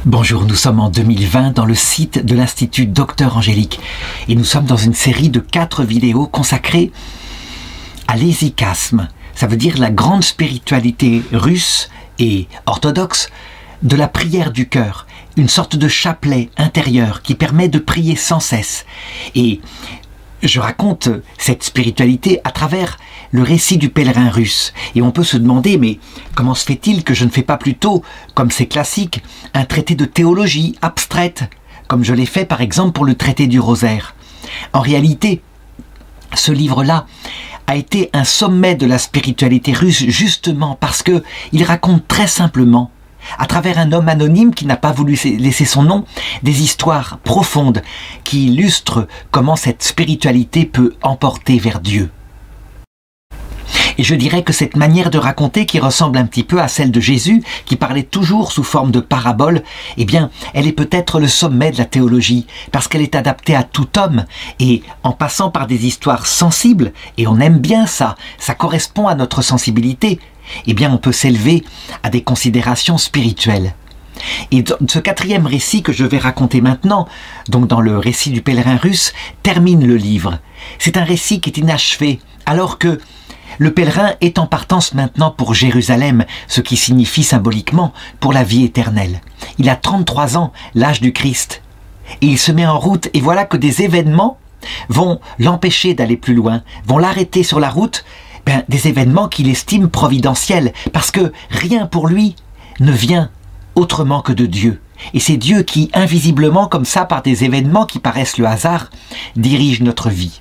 Bonjour, nous sommes en 2020 dans le site de l'Institut Docteur Angélique et nous sommes dans une série de 4 vidéos consacrées à l'hésychasme. Ça veut dire la grande spiritualité russe et orthodoxe de la prière du cœur, une sorte de chapelet intérieur qui permet de prier sans cesse. Et je raconte cette spiritualité à travers le récit du pèlerin russe. Et on peut se demander, mais comment se fait-il que je ne fais pas plutôt, comme c'est classique, un traité de théologie abstraite, comme je l'ai fait par exemple pour le traité du rosaire? En réalité, ce livre-là a été un sommet de la spiritualité russe justement parce que il raconte très simplement, à travers un homme anonyme qui n'a pas voulu laisser son nom, des histoires profondes qui illustrent comment cette spiritualité peut emporter vers Dieu. Et je dirais que cette manière de raconter, qui ressemble un petit peu à celle de Jésus, qui parlait toujours sous forme de parabole, eh bien, elle est peut-être le sommet de la théologie, parce qu'elle est adaptée à tout homme, et en passant par des histoires sensibles, et on aime bien ça, ça correspond à notre sensibilité, eh bien, on peut s'élever à des considérations spirituelles. Et ce 4e récit que je vais raconter maintenant, donc dans le récit du pèlerin russe, termine le livre. C'est un récit qui est inachevé, alors que le pèlerin est en partance maintenant pour Jérusalem, ce qui signifie symboliquement pour la vie éternelle. Il a 33 ans, l'âge du Christ, et il se met en route, et voilà que des événements vont l'empêcher d'aller plus loin, vont l'arrêter sur la route, des événements qu'il estime providentiels, parce que rien pour lui ne vient autrement que de Dieu. Et c'est Dieu qui, invisiblement, comme ça, par des événements qui paraissent le hasard, dirige notre vie.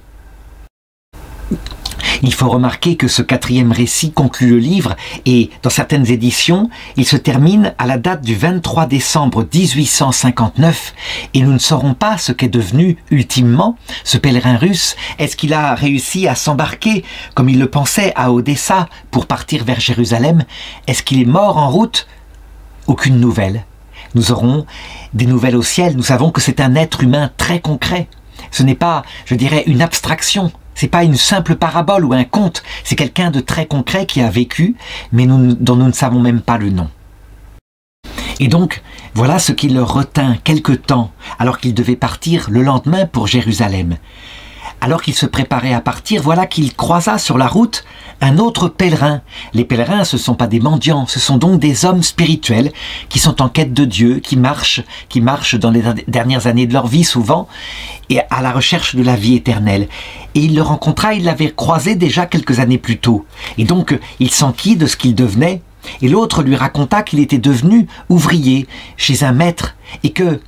Il faut remarquer que ce 4e récit conclut le livre et dans certaines éditions, il se termine à la date du 23 décembre 1859 et nous ne saurons pas ce qu'est devenu ultimement ce pèlerin russe. Est-ce qu'il a réussi à s'embarquer comme il le pensait à Odessa pour partir vers Jérusalem? Est-ce qu'il est mort en route? Aucune nouvelle. Nous aurons des nouvelles au ciel. Nous savons que c'est un être humain très concret. Ce n'est pas, je dirais, une abstraction. C'est pas une simple parabole ou un conte, c'est quelqu'un de très concret qui a vécu, mais dont nous ne savons même pas le nom. Et donc, voilà ce qui le retint quelque temps, alors qu'il devait partir le lendemain pour Jérusalem. Alors qu'il se préparait à partir, voilà qu'il croisa sur la route un autre pèlerin. Les pèlerins, ce ne sont pas des mendiants, ce sont donc des hommes spirituels qui sont en quête de Dieu, qui marchent dans les dernières années de leur vie souvent, et à la recherche de la vie éternelle. Et il le rencontra, il l'avait croisé déjà quelques années plus tôt. Et donc, il s'enquit de ce qu'il devenait, et l'autre lui raconta qu'il était devenu ouvrier chez un maître, et que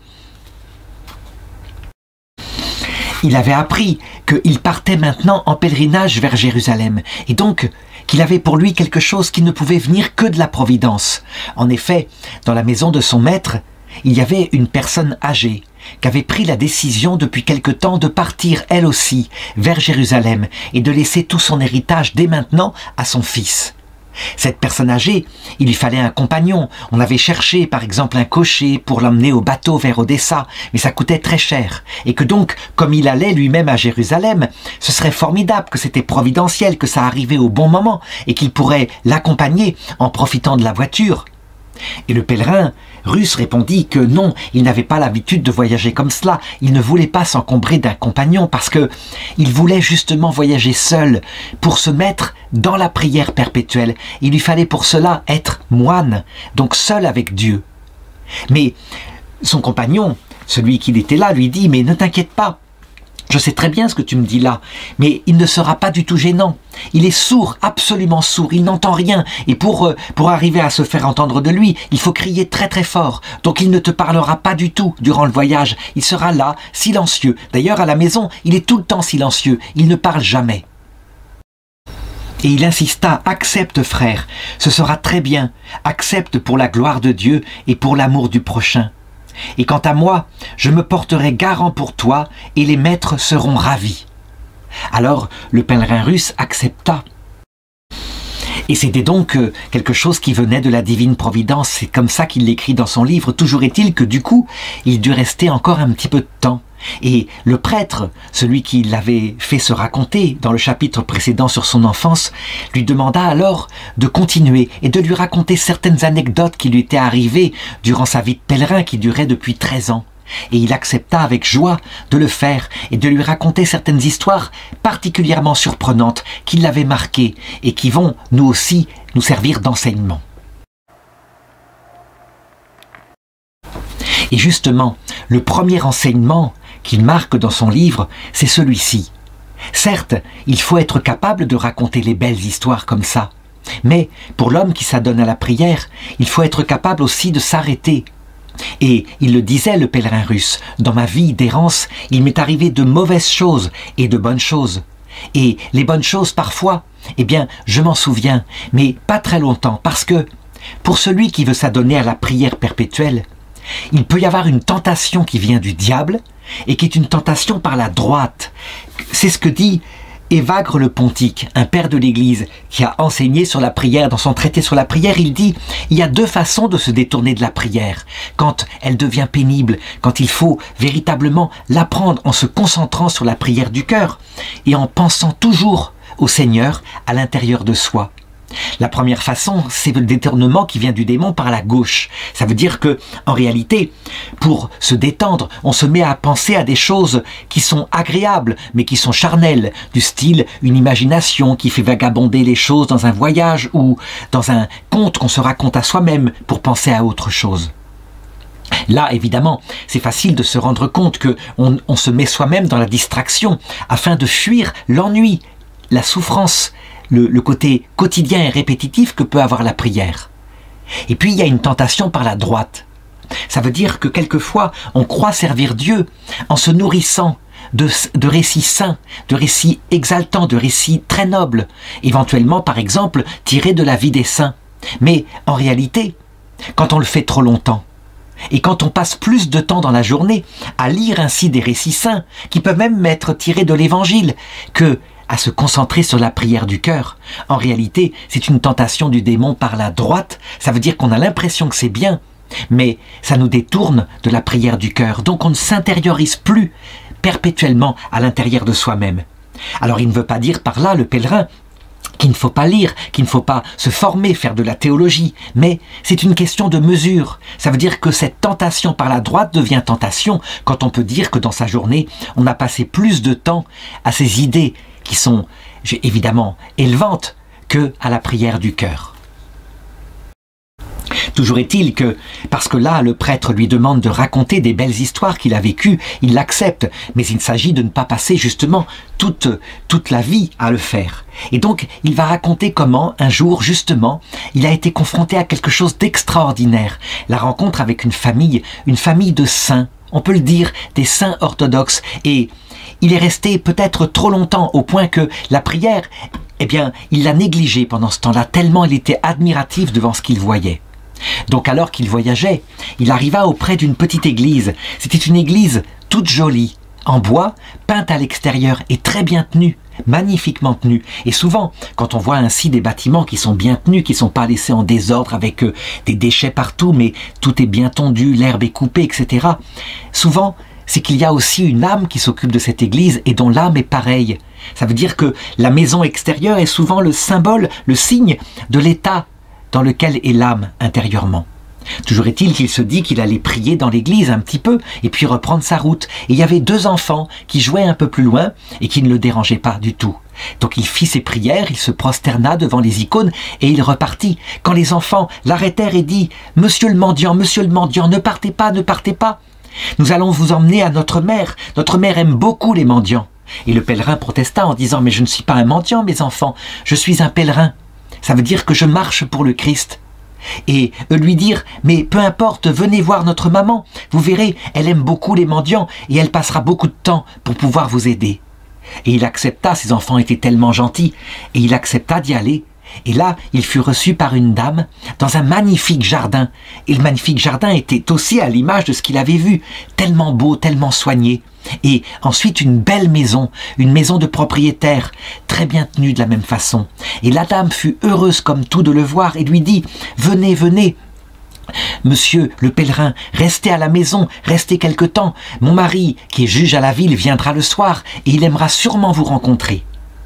il avait appris qu'il partait maintenant en pèlerinage vers Jérusalem, et donc qu'il avait pour lui quelque chose qui ne pouvait venir que de la providence. En effet, dans la maison de son maître, il y avait une personne âgée qui avait pris la décision depuis quelque temps de partir elle aussi vers Jérusalem et de laisser tout son héritage dès maintenant à son fils. Cette personne âgée, il lui fallait un compagnon. On avait cherché par exemple un cocher pour l'emmener au bateau vers Odessa, mais ça coûtait très cher. Et que donc, comme il allait lui-même à Jérusalem, ce serait formidable, que c'était providentiel, que ça arrivait au bon moment, et qu'il pourrait l'accompagner en profitant de la voiture. Et le pèlerin russe répondit que non, il n'avait pas l'habitude de voyager comme cela. Il ne voulait pas s'encombrer d'un compagnon parce que il voulait justement voyager seul pour se mettre dans la prière perpétuelle. Il lui fallait pour cela être moine, donc seul avec Dieu. Mais son compagnon, celui qui était là, lui dit « Mais ne t'inquiète pas, je sais très bien ce que tu me dis là, mais il ne sera pas du tout gênant. Il est sourd, absolument sourd, il n'entend rien. Et pour arriver à se faire entendre de lui, il faut crier très très fort. Donc il ne te parlera pas du tout durant le voyage. Il sera là, silencieux. D'ailleurs, à la maison, il est tout le temps silencieux. Il ne parle jamais. » Et il insista, « Accepte, frère, ce sera très bien. Accepte pour la gloire de Dieu et pour l'amour du prochain. Et quant à moi, je me porterai garant pour toi et les maîtres seront ravis. » Alors le pèlerin russe accepta. Et c'était donc quelque chose qui venait de la divine providence. C'est comme ça qu'il l'écrit dans son livre. Toujours est-il que du coup, il dut rester encore un petit peu de temps. Et le prêtre, celui qui l'avait fait se raconter dans le chapitre précédent sur son enfance, lui demanda alors de continuer et de lui raconter certaines anecdotes qui lui étaient arrivées durant sa vie de pèlerin qui durait depuis 13 ans. Et il accepta avec joie de le faire et de lui raconter certaines histoires particulièrement surprenantes qui l'avaient marqué et qui vont nous aussi nous servir d'enseignement. Et justement, le premier enseignement qu'il marque dans son livre, c'est celui-ci. Certes, il faut être capable de raconter les belles histoires comme ça, mais pour l'homme qui s'adonne à la prière, il faut être capable aussi de s'arrêter. Et il le disait, le pèlerin russe, dans ma vie d'errance, il m'est arrivé de mauvaises choses et de bonnes choses. Et les bonnes choses, parfois, eh bien, je m'en souviens, mais pas très longtemps, parce que pour celui qui veut s'adonner à la prière perpétuelle, il peut y avoir une tentation qui vient du diable et qui est une tentation par la droite. C'est ce que dit Évagre le Pontique, un père de l'Église qui a enseigné sur la prière. Dans son traité sur la prière, il dit « Il y a deux façons de se détourner de la prière. Quand elle devient pénible, quand il faut véritablement l'apprendre en se concentrant sur la prière du cœur et en pensant toujours au Seigneur à l'intérieur de soi. » La première façon, c'est le détournement qui vient du démon par la gauche. Ça veut dire que, en réalité, pour se détendre, on se met à penser à des choses qui sont agréables, mais qui sont charnelles, du style une imagination qui fait vagabonder les choses dans un voyage ou dans un conte qu'on se raconte à soi-même pour penser à autre chose. Là, évidemment, c'est facile de se rendre compte qu'on se met soi-même dans la distraction afin de fuir l'ennui, la souffrance, le côté quotidien et répétitif que peut avoir la prière. Et puis il y a une tentation par la droite. Ça veut dire que quelquefois on croit servir Dieu en se nourrissant de récits saints, de récits exaltants, de récits très nobles, éventuellement par exemple tirés de la vie des saints. Mais en réalité, quand on le fait trop longtemps, et quand on passe plus de temps dans la journée à lire ainsi des récits saints, qui peuvent même être tirés de l'Évangile, que à se concentrer sur la prière du cœur. En réalité, c'est une tentation du démon par la droite. Ça veut dire qu'on a l'impression que c'est bien, mais ça nous détourne de la prière du cœur. Donc on ne s'intériorise plus perpétuellement à l'intérieur de soi-même. Alors il ne veut pas dire par là, le pèlerin, qu'il ne faut pas lire, qu'il ne faut pas se former, faire de la théologie, mais c'est une question de mesure. Ça veut dire que cette tentation par la droite devient tentation quand on peut dire que dans sa journée, on a passé plus de temps à ces idées qui sont évidemment élevantes que à la prière du cœur. Toujours est-il que, parce que là, le prêtre lui demande de raconter des belles histoires qu'il a vécues, il l'accepte, mais il s'agit de ne pas passer justement toute la vie à le faire. Et donc, il va raconter comment, un jour, justement, il a été confronté à quelque chose d'extraordinaire, la rencontre avec une famille de saints, on peut le dire, des saints orthodoxes, et il est resté peut-être trop longtemps au point que la prière, eh bien, il l'a négligée pendant ce temps-là, tellement il était admiratif devant ce qu'il voyait. Donc alors qu'il voyageait, il arriva auprès d'une petite église. C'était une église toute jolie, en bois, peinte à l'extérieur et très bien tenue, magnifiquement tenue. Et souvent, quand on voit ainsi des bâtiments qui sont bien tenus, qui ne sont pas laissés en désordre avec des déchets partout, mais tout est bien tondu, l'herbe est coupée, etc. Souvent, c'est qu'il y a aussi une âme qui s'occupe de cette église et dont l'âme est pareille. Ça veut dire que la maison extérieure est souvent le symbole, le signe de l'état dans lequel est l'âme intérieurement. Toujours est-il qu'il se dit qu'il allait prier dans l'église un petit peu et puis reprendre sa route. Et il y avait deux enfants qui jouaient un peu plus loin et qui ne le dérangeaient pas du tout. Donc il fit ses prières, il se prosterna devant les icônes et il repartit. Quand les enfants l'arrêtèrent et dit « Monsieur le mendiant, ne partez pas, ne partez pas. Nous allons vous emmener à notre mère aime beaucoup les mendiants. » Et le pèlerin protesta en disant « Mais je ne suis pas un mendiant, mes enfants, je suis un pèlerin. Ça veut dire que je marche pour le Christ. » Et lui dire « Mais peu importe, venez voir notre maman. Vous verrez, elle aime beaucoup les mendiants et elle passera beaucoup de temps pour pouvoir vous aider. » Et il accepta, ses enfants étaient tellement gentils, et il accepta d'y aller. Et là, il fut reçu par une dame dans un magnifique jardin. Et le magnifique jardin était aussi à l'image de ce qu'il avait vu, tellement beau, tellement soigné. Et ensuite une belle maison, une maison de propriétaire, très bien tenue de la même façon. Et la dame fut heureuse comme tout de le voir et lui dit « Venez, venez !» Monsieur le pèlerin, restez à la maison, restez quelque temps. Mon mari, qui est juge à la ville, viendra le soir et il aimera sûrement vous rencontrer.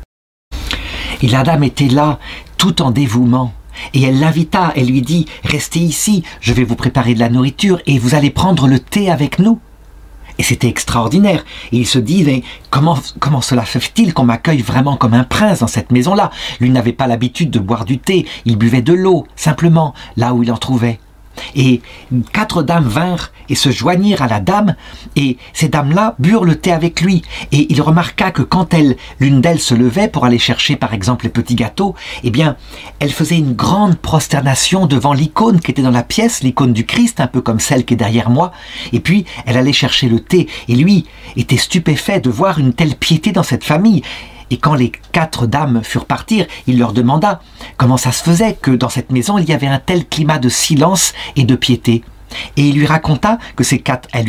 Et la dame était là, tout en dévouement. Et elle l'invita, elle lui dit « Restez ici, je vais vous préparer de la nourriture et vous allez prendre le thé avec nous. » Et c'était extraordinaire. Et il se dit, mais comment cela fait-il qu'on m'accueille vraiment comme un prince dans cette maison-là? Lui n'avait pas l'habitude de boire du thé, il buvait de l'eau, simplement, là où il en trouvait. Et 4 dames vinrent et se joignirent à la dame, et ces dames-là burent le thé avec lui. Et il remarqua que quand l'une d'elles se levait pour aller chercher par exemple les petits gâteaux, eh bien, elle faisait une grande prosternation devant l'icône qui était dans la pièce, l'icône du Christ, un peu comme celle qui est derrière moi, et puis elle allait chercher le thé, et lui était stupéfait de voir une telle piété dans cette famille. Et quand les 4 dames furent partir, il leur demanda comment ça se faisait que dans cette maison il y avait un tel climat de silence et de piété. Et elle lui raconta que ces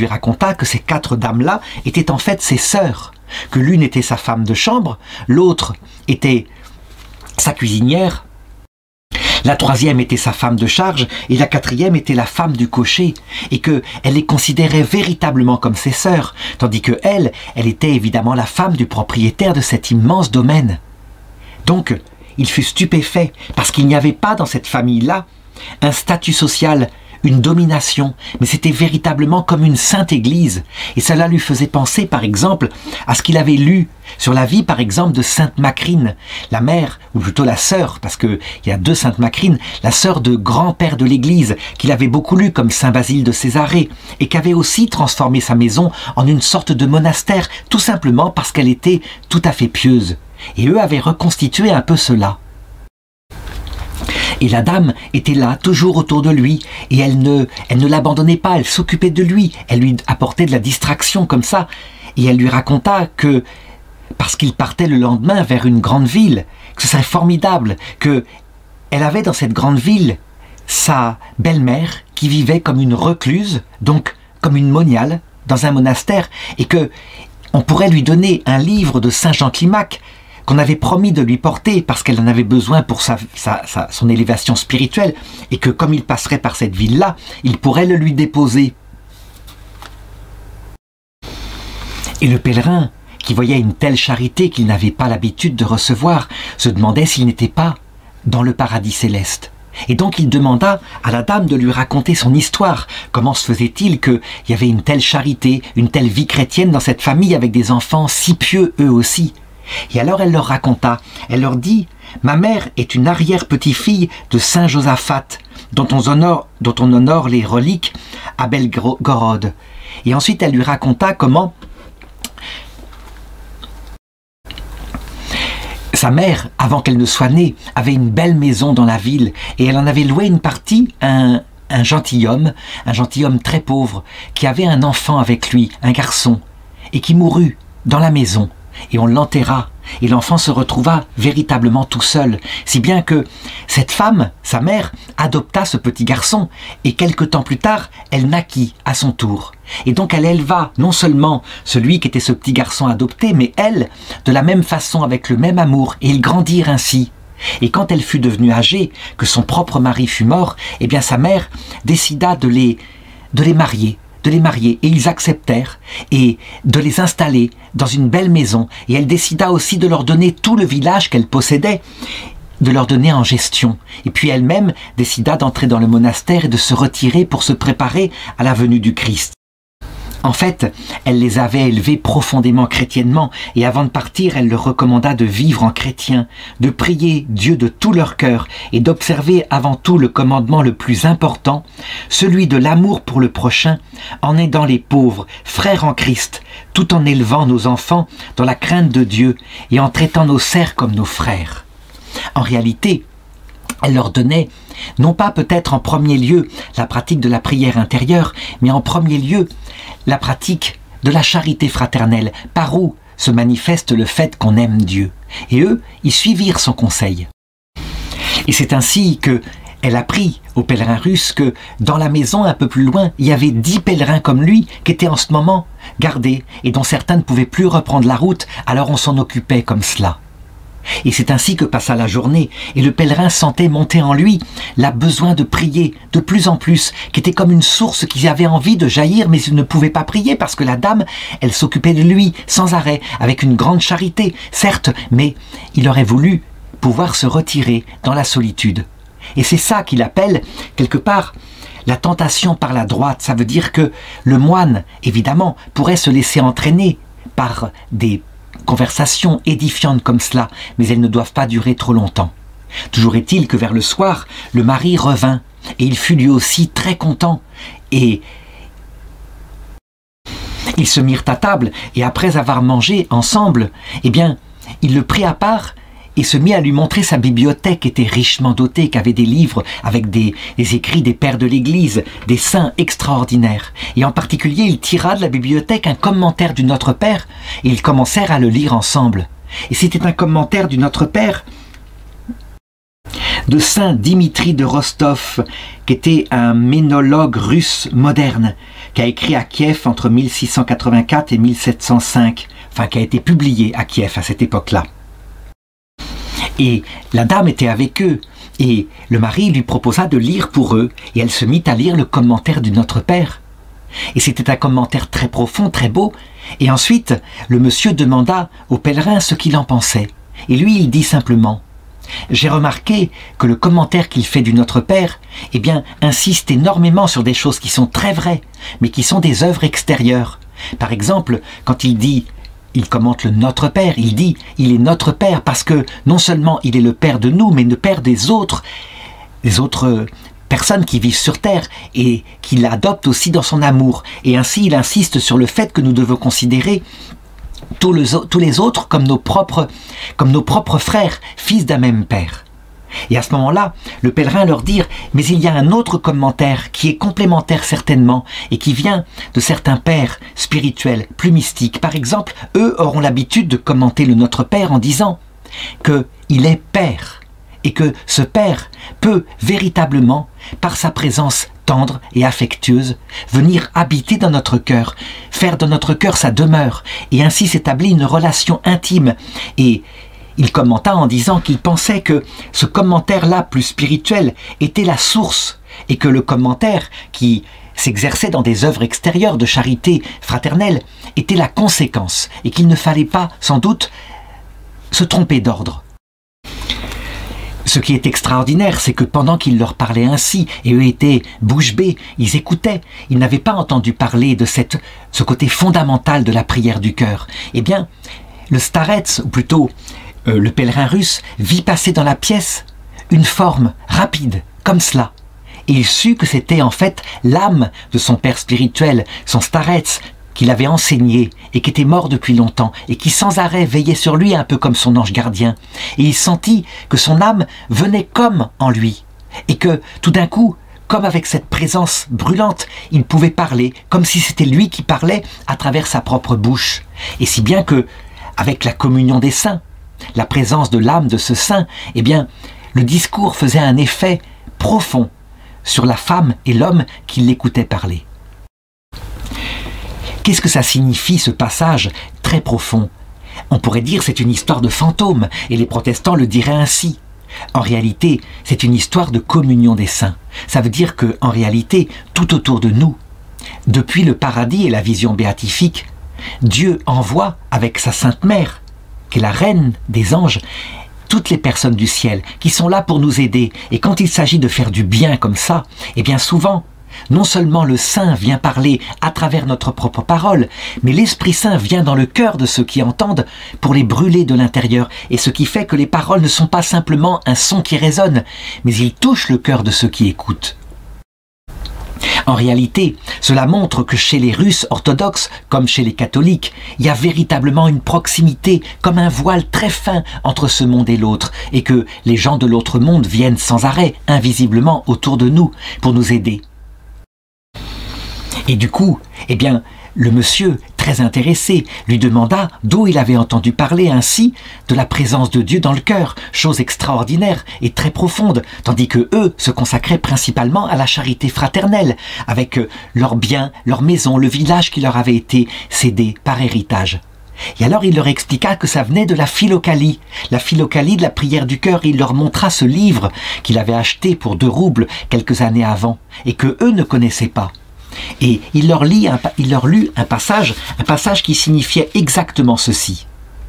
4 dames-là étaient en fait ses sœurs, que l'une était sa femme de chambre, l'autre était sa cuisinière, la 3e était sa femme de charge et la 4e était la femme du cocher, et qu'elle les considérait véritablement comme ses sœurs, tandis que elle était évidemment la femme du propriétaire de cet immense domaine. Donc, il fut stupéfait parce qu'il n'y avait pas dans cette famille-là un statut social, une domination, mais c'était véritablement comme une sainte église. Et cela lui faisait penser, par exemple, à ce qu'il avait lu sur la vie, par exemple, de Sainte Macrine, la mère, ou plutôt la sœur, parce qu'il y a 2 Sainte Macrine, la sœur de grand-père de l'église, qu'il avait beaucoup lu comme Saint Basile de Césarée, et qui avait aussi transformé sa maison en une sorte de monastère, tout simplement parce qu'elle était tout à fait pieuse. Et eux avaient reconstitué un peu cela. Et la dame était là, toujours autour de lui, et elle ne l'abandonnait pas, elle s'occupait de lui, elle lui apportait de la distraction comme ça, et elle lui raconta que, parce qu'il partait le lendemain vers une grande ville, que ce serait formidable, que elle avait dans cette grande ville sa belle-mère qui vivait comme une recluse, donc comme une moniale, dans un monastère, et que on pourrait lui donner un livre de Saint Jean Climac, qu'on avait promis de lui porter parce qu'elle en avait besoin pour son élévation spirituelle, et que comme il passerait par cette ville-là, il pourrait le lui déposer. Et le pèlerin, qui voyait une telle charité qu'il n'avait pas l'habitude de recevoir, se demandait s'il n'était pas dans le paradis céleste. Et donc il demanda à la dame de lui raconter son histoire. Comment se faisait-il qu'il y avait une telle charité, une telle vie chrétienne dans cette famille avec des enfants si pieux eux aussi? Et alors elle leur raconta, elle leur dit « Ma mère est une arrière-petite-fille de Saint Josaphat, dont on honore les reliques à Belgorod. » Et ensuite elle lui raconta comment sa mère, avant qu'elle ne soit née, avait une belle maison dans la ville, et elle en avait loué une partie à un gentilhomme très pauvre, qui avait un enfant avec lui, un garçon, et qui mourut dans la maison. Et on l'enterra, et l'enfant se retrouva véritablement tout seul, si bien que cette femme, sa mère, adopta ce petit garçon, et quelque temps plus tard, elle naquit à son tour. Et donc elle éleva non seulement celui qui était ce petit garçon adopté, mais elle, de la même façon, avec le même amour, et ils grandirent ainsi. Et quand elle fut devenue âgée, que son propre mari fut mort, eh bien sa mère décida de les marier, et ils acceptèrent, et de les installer dans une belle maison, et elle décida aussi de leur donner tout le village qu'elle possédait, de leur donner en gestion. Et puis elle-même décida d'entrer dans le monastère et de se retirer pour se préparer à la venue du Christ. En fait, elle les avait élevés profondément chrétiennement, et avant de partir, elle leur recommanda de vivre en chrétien, de prier Dieu de tout leur cœur, et d'observer avant tout le commandement le plus important, celui de l'amour pour le prochain, en aidant les pauvres, frères en Christ, tout en élevant nos enfants dans la crainte de Dieu, et en traitant nos serfs comme nos frères. En réalité, elle leur donnait, non pas peut-être en premier lieu la pratique de la prière intérieure, mais en premier lieu la pratique de la charité fraternelle, par où se manifeste le fait qu'on aime Dieu. Et eux, ils suivirent son conseil. Et c'est ainsi que elle apprit aux pèlerins russes que dans la maison un peu plus loin, il y avait 10 pèlerins comme lui qui étaient en ce moment gardés et dont certains ne pouvaient plus reprendre la route, alors on s'en occupait comme cela. Et c'est ainsi que passa la journée, et le pèlerin sentait monter en lui la besoin de prier de plus en plus, qui était comme une source qui avait envie de jaillir, mais il ne pouvait pas prier parce que la dame, elle s'occupait de lui sans arrêt, avec une grande charité, certes, mais il aurait voulu pouvoir se retirer dans la solitude. Et c'est ça qu'il appelle, quelque part, la tentation par la droite. Ça veut dire que le moine, évidemment, pourrait se laisser entraîner par des conversations édifiantes comme cela, mais elles ne doivent pas durer trop longtemps. Toujours est-il que vers le soir, le mari revint, et il fut lui aussi très content, et ils se mirent à table, et après avoir mangé ensemble, eh bien, il le prit à part, et se mit à lui montrer sa bibliothèque qui était richement dotée, qui avait des livres avec des écrits des pères de l'Église, des saints extraordinaires. Et en particulier, il tira de la bibliothèque un commentaire du Notre Père, et ils commencèrent à le lire ensemble. Et c'était un commentaire du Notre Père de saint Dimitri de Rostov, qui était un ménologue russe moderne, qui a écrit à Kiev entre 1684 et 1705, enfin qui a été publié à Kiev à cette époque-là. Et la dame était avec eux, et le mari lui proposa de lire pour eux, et elle se mit à lire le commentaire du Notre Père. Et c'était un commentaire très profond, très beau, et ensuite le monsieur demanda au pèlerin ce qu'il en pensait. Et lui, il dit simplement « J'ai remarqué que le commentaire qu'il fait du Notre Père, eh bien, insiste énormément sur des choses qui sont très vraies, mais qui sont des œuvres extérieures. Par exemple, quand il commente le Notre Père, il dit « Il est notre Père parce que non seulement il est le Père de nous, mais le Père des autres personnes qui vivent sur terre et qu'il adopte aussi dans son amour. » Et ainsi, il insiste sur le fait que nous devons considérer tous les autres comme nos propres frères, fils d'un même Père. Et à ce moment-là, le pèlerin leur dit « Mais il y a un autre commentaire qui est complémentaire certainement et qui vient de certains pères spirituels plus mystiques. Par exemple, eux auront l'habitude de commenter le Notre Père en disant qu'il est Père et que ce Père peut véritablement, par sa présence tendre et affectueuse, venir habiter dans notre cœur, faire de notre cœur sa demeure et ainsi s'établir une relation intime. » Et il commenta en disant qu'il pensait que ce commentaire-là, plus spirituel, était la source et que le commentaire qui s'exerçait dans des œuvres extérieures de charité fraternelle était la conséquence et qu'il ne fallait pas, sans doute, se tromper d'ordre. Ce qui est extraordinaire, c'est que pendant qu'il leur parlait ainsi, et eux étaient bouche bée, ils écoutaient, ils n'avaient pas entendu parler de ce côté fondamental de la prière du cœur. Eh bien, le starets, ou plutôt le pèlerin russe, vit passer dans la pièce une forme rapide, comme cela. Et il sut que c'était en fait l'âme de son père spirituel, son starets, qu'il avait enseigné et qui était mort depuis longtemps et qui sans arrêt veillait sur lui un peu comme son ange gardien. Et il sentit que son âme venait comme en lui et que tout d'un coup, comme avec cette présence brûlante, il pouvait parler comme si c'était lui qui parlait à travers sa propre bouche. Et si bien que, avec la communion des saints, la présence de l'âme de ce saint, eh bien, le discours faisait un effet profond sur la femme et l'homme qui l'écoutaient parler. Qu'est-ce que ça signifie, ce passage très profond? On pourrait dire c'est une histoire de fantôme, et les protestants le diraient ainsi. En réalité, c'est une histoire de communion des saints. Ça veut dire que, en réalité, tout autour de nous, depuis le paradis et la vision béatifique, Dieu envoie avec sa Sainte Mère, qui est la reine des anges, toutes les personnes du ciel qui sont là pour nous aider. Et quand il s'agit de faire du bien comme ça, eh bien souvent, non seulement le Saint vient parler à travers notre propre parole, mais l'Esprit Saint vient dans le cœur de ceux qui entendent pour les brûler de l'intérieur. Et ce qui fait que les paroles ne sont pas simplement un son qui résonne, mais ils touchent le cœur de ceux qui écoutent. En réalité, cela montre que chez les Russes orthodoxes, comme chez les catholiques, il y a véritablement une proximité, comme un voile très fin entre ce monde et l'autre, et que les gens de l'autre monde viennent sans arrêt, invisiblement, autour de nous, pour nous aider. Et du coup, eh bien, le monsieur, très intéressé, lui demanda d'où il avait entendu parler ainsi de la présence de Dieu dans le cœur, chose extraordinaire et très profonde, tandis que eux se consacraient principalement à la charité fraternelle, avec leurs biens, leur maison, le village qui leur avait été cédé par héritage. Et alors il leur expliqua que ça venait de la philocalie de la prière du cœur, et il leur montra ce livre qu'il avait acheté pour 2 roubles quelques années avant, et que eux ne connaissaient pas. Et il leur lut un passage qui signifiait exactement ceci.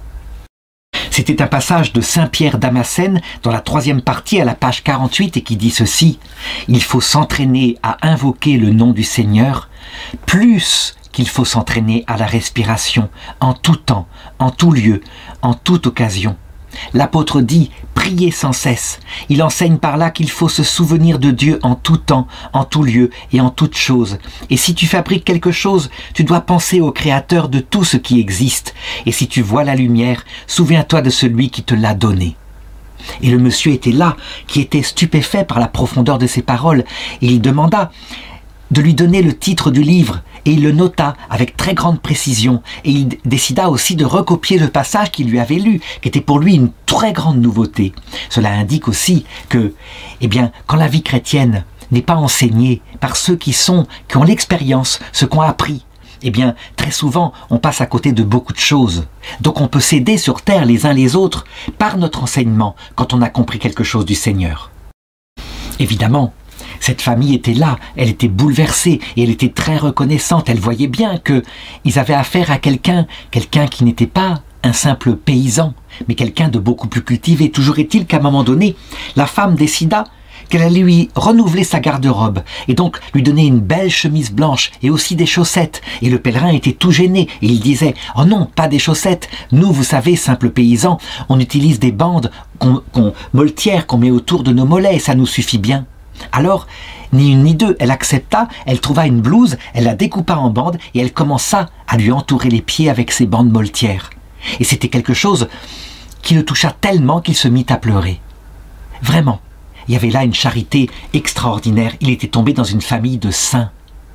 C'était un passage de Saint Pierre Damascène dans la 3e partie à la page 48 et qui dit ceci: « Il faut s'entraîner à invoquer le nom du Seigneur plus qu'il faut s'entraîner à la respiration en tout temps, en tout lieu, en toute occasion. » L'apôtre dit « priez sans cesse ». Il enseigne par là qu'il faut se souvenir de Dieu en tout temps, en tout lieu et en toute chose. Et si tu fabriques quelque chose, tu dois penser au Créateur de tout ce qui existe. Et si tu vois la lumière, souviens-toi de celui qui te l'a donnée. Et le monsieur était là, qui était stupéfait par la profondeur de ces paroles, et il demanda de lui donner le titre du livre, et il le nota avec très grande précision, et il décida aussi de recopier le passage qu'il lui avait lu, qui était pour lui une très grande nouveauté. Cela indique aussi que, quand la vie chrétienne n'est pas enseignée par ceux qui ont l'expérience, ceux qui ont appris, très souvent, on passe à côté de beaucoup de choses. Donc on peut s'aider sur terre les uns les autres par notre enseignement quand on a compris quelque chose du Seigneur. Évidemment, cette famille était là, elle était bouleversée et elle était très reconnaissante. Elle voyait bien qu'ils avaient affaire à quelqu'un qui n'était pas un simple paysan, mais quelqu'un de beaucoup plus cultivé. Toujours est-il qu'à un moment donné, la femme décida qu'elle allait lui renouveler sa garde-robe et donc lui donner une belle chemise blanche et aussi des chaussettes. Et le pèlerin était tout gêné et il disait « Oh non, pas des chaussettes, nous, vous savez, simples paysans, on utilise des bandes moletières qu'on met autour de nos mollets et ça nous suffit bien. » Alors, ni une ni deux, elle accepta, elle trouva une blouse, elle la découpa en bandes et elle commença à lui entourer les pieds avec ses bandes moletières. Et c'était quelque chose qui le toucha tellement qu'il se mit à pleurer. Vraiment, il y avait là une charité extraordinaire, il était tombé dans une famille de saints.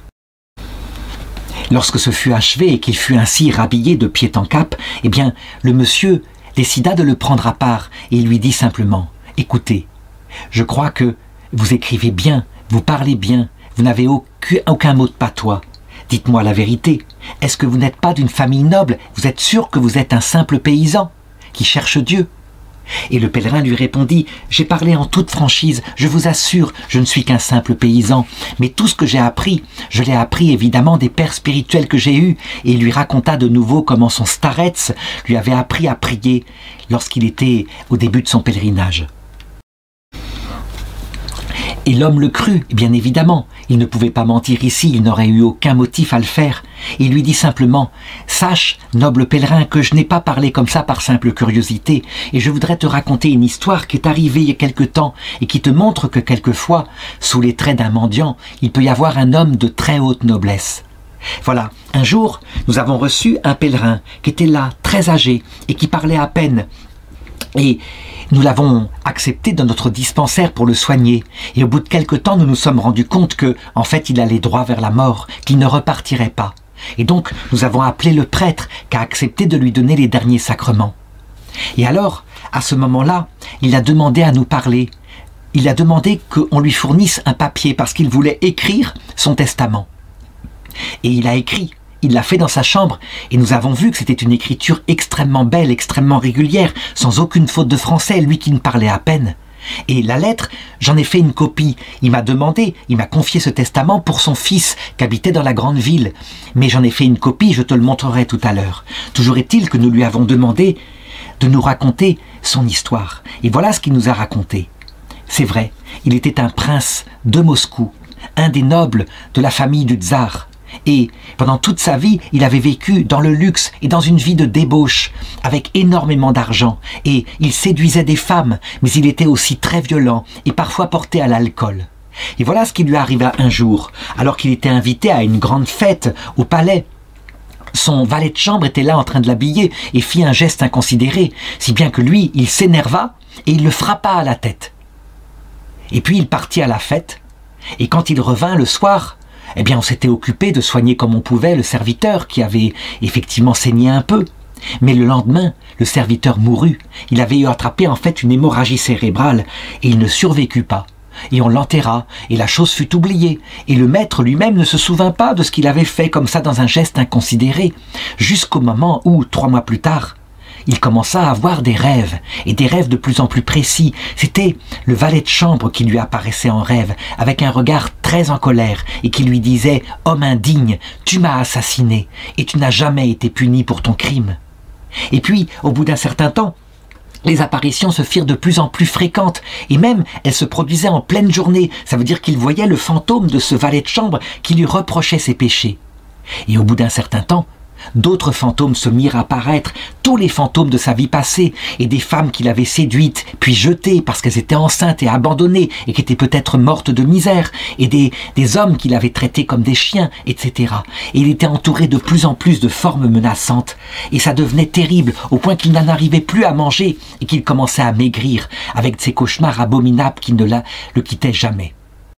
Lorsque ce fut achevé et qu'il fut ainsi rhabillé de pied en cap, le monsieur décida de le prendre à part et il lui dit simplement « Écoutez, je crois que vous écrivez bien, vous parlez bien, vous n'avez aucun mot de patois. Dites-moi la vérité, est-ce que vous n'êtes pas d'une famille noble? Vous êtes sûr que vous êtes un simple paysan qui cherche Dieu ?» Et le pèlerin lui répondit « J'ai parlé en toute franchise, je vous assure, je ne suis qu'un simple paysan, mais tout ce que j'ai appris, je l'ai appris évidemment des pères spirituels que j'ai eus. » Et il lui raconta de nouveau comment son starets lui avait appris à prier lorsqu'il était au début de son pèlerinage. Et l'homme le crut, bien évidemment. Il ne pouvait pas mentir ici, il n'aurait eu aucun motif à le faire. Il lui dit simplement « Sache, noble pèlerin, que je n'ai pas parlé comme ça par simple curiosité, et je voudrais te raconter une histoire qui est arrivée il y a quelque temps et qui te montre que quelquefois, sous les traits d'un mendiant, il peut y avoir un homme de très haute noblesse. » Voilà, un jour, nous avons reçu un pèlerin qui était là, très âgé, et qui parlait à peine. Et nous l'avons accepté dans notre dispensaire pour le soigner. Et au bout de quelque temps, nous nous sommes rendus compte que, en fait, il allait droit vers la mort, qu'il ne repartirait pas. Et donc, nous avons appelé le prêtre qui a accepté de lui donner les derniers sacrements. Et alors, à ce moment-là, il a demandé à nous parler. Il a demandé qu'on lui fournisse un papier parce qu'il voulait écrire son testament. Et il a écrit. Il l'a fait dans sa chambre et nous avons vu que c'était une écriture extrêmement belle, extrêmement régulière, sans aucune faute de français, lui qui ne parlait à peine. Et la lettre, j'en ai fait une copie. Il m'a confié ce testament pour son fils qui habitait dans la grande ville. Mais j'en ai fait une copie, je te le montrerai tout à l'heure. Toujours est-il que nous lui avons demandé de nous raconter son histoire. Et voilà ce qu'il nous a raconté. C'est vrai, il était un prince de Moscou, un des nobles de la famille du tsar. Et pendant toute sa vie, il avait vécu dans le luxe et dans une vie de débauche, avec énormément d'argent. Et il séduisait des femmes, mais il était aussi très violent et parfois porté à l'alcool. Et voilà ce qui lui arriva un jour, alors qu'il était invité à une grande fête au palais. Son valet de chambre était là en train de l'habiller et fit un geste inconsidéré, si bien que lui, il s'énerva et il le frappa à la tête. Et puis il partit à la fête, et quand il revint le soir, eh bien on s'était occupé de soigner comme on pouvait le serviteur qui avait effectivement saigné un peu. Mais le lendemain, le serviteur mourut. Il avait eu attrapé en fait une hémorragie cérébrale et il ne survécut pas. Et on l'enterra, et la chose fut oubliée. Et le maître lui-même ne se souvint pas de ce qu'il avait fait comme ça dans un geste inconsidéré, jusqu'au moment où, 3 mois plus tard, il commença à avoir des rêves, et des rêves de plus en plus précis. C'était le valet de chambre qui lui apparaissait en rêve, avec un regard très en colère, et qui lui disait « Homme indigne, tu m'as assassiné, et tu n'as jamais été puni pour ton crime. » Et puis, au bout d'un certain temps, les apparitions se firent de plus en plus fréquentes, et même elles se produisaient en pleine journée. Ça veut dire qu'il voyait le fantôme de ce valet de chambre qui lui reprochait ses péchés. Et au bout d'un certain temps, d'autres fantômes se mirent à apparaître, tous les fantômes de sa vie passée, et des femmes qu'il avait séduites, puis jetées parce qu'elles étaient enceintes et abandonnées, et qui étaient peut-être mortes de misère, et des hommes qu'il avait traités comme des chiens, etc. Et il était entouré de plus en plus de formes menaçantes, et ça devenait terrible, au point qu'il n'en arrivait plus à manger, et qu'il commençait à maigrir, avec ces cauchemars abominables qui ne le quittaient jamais.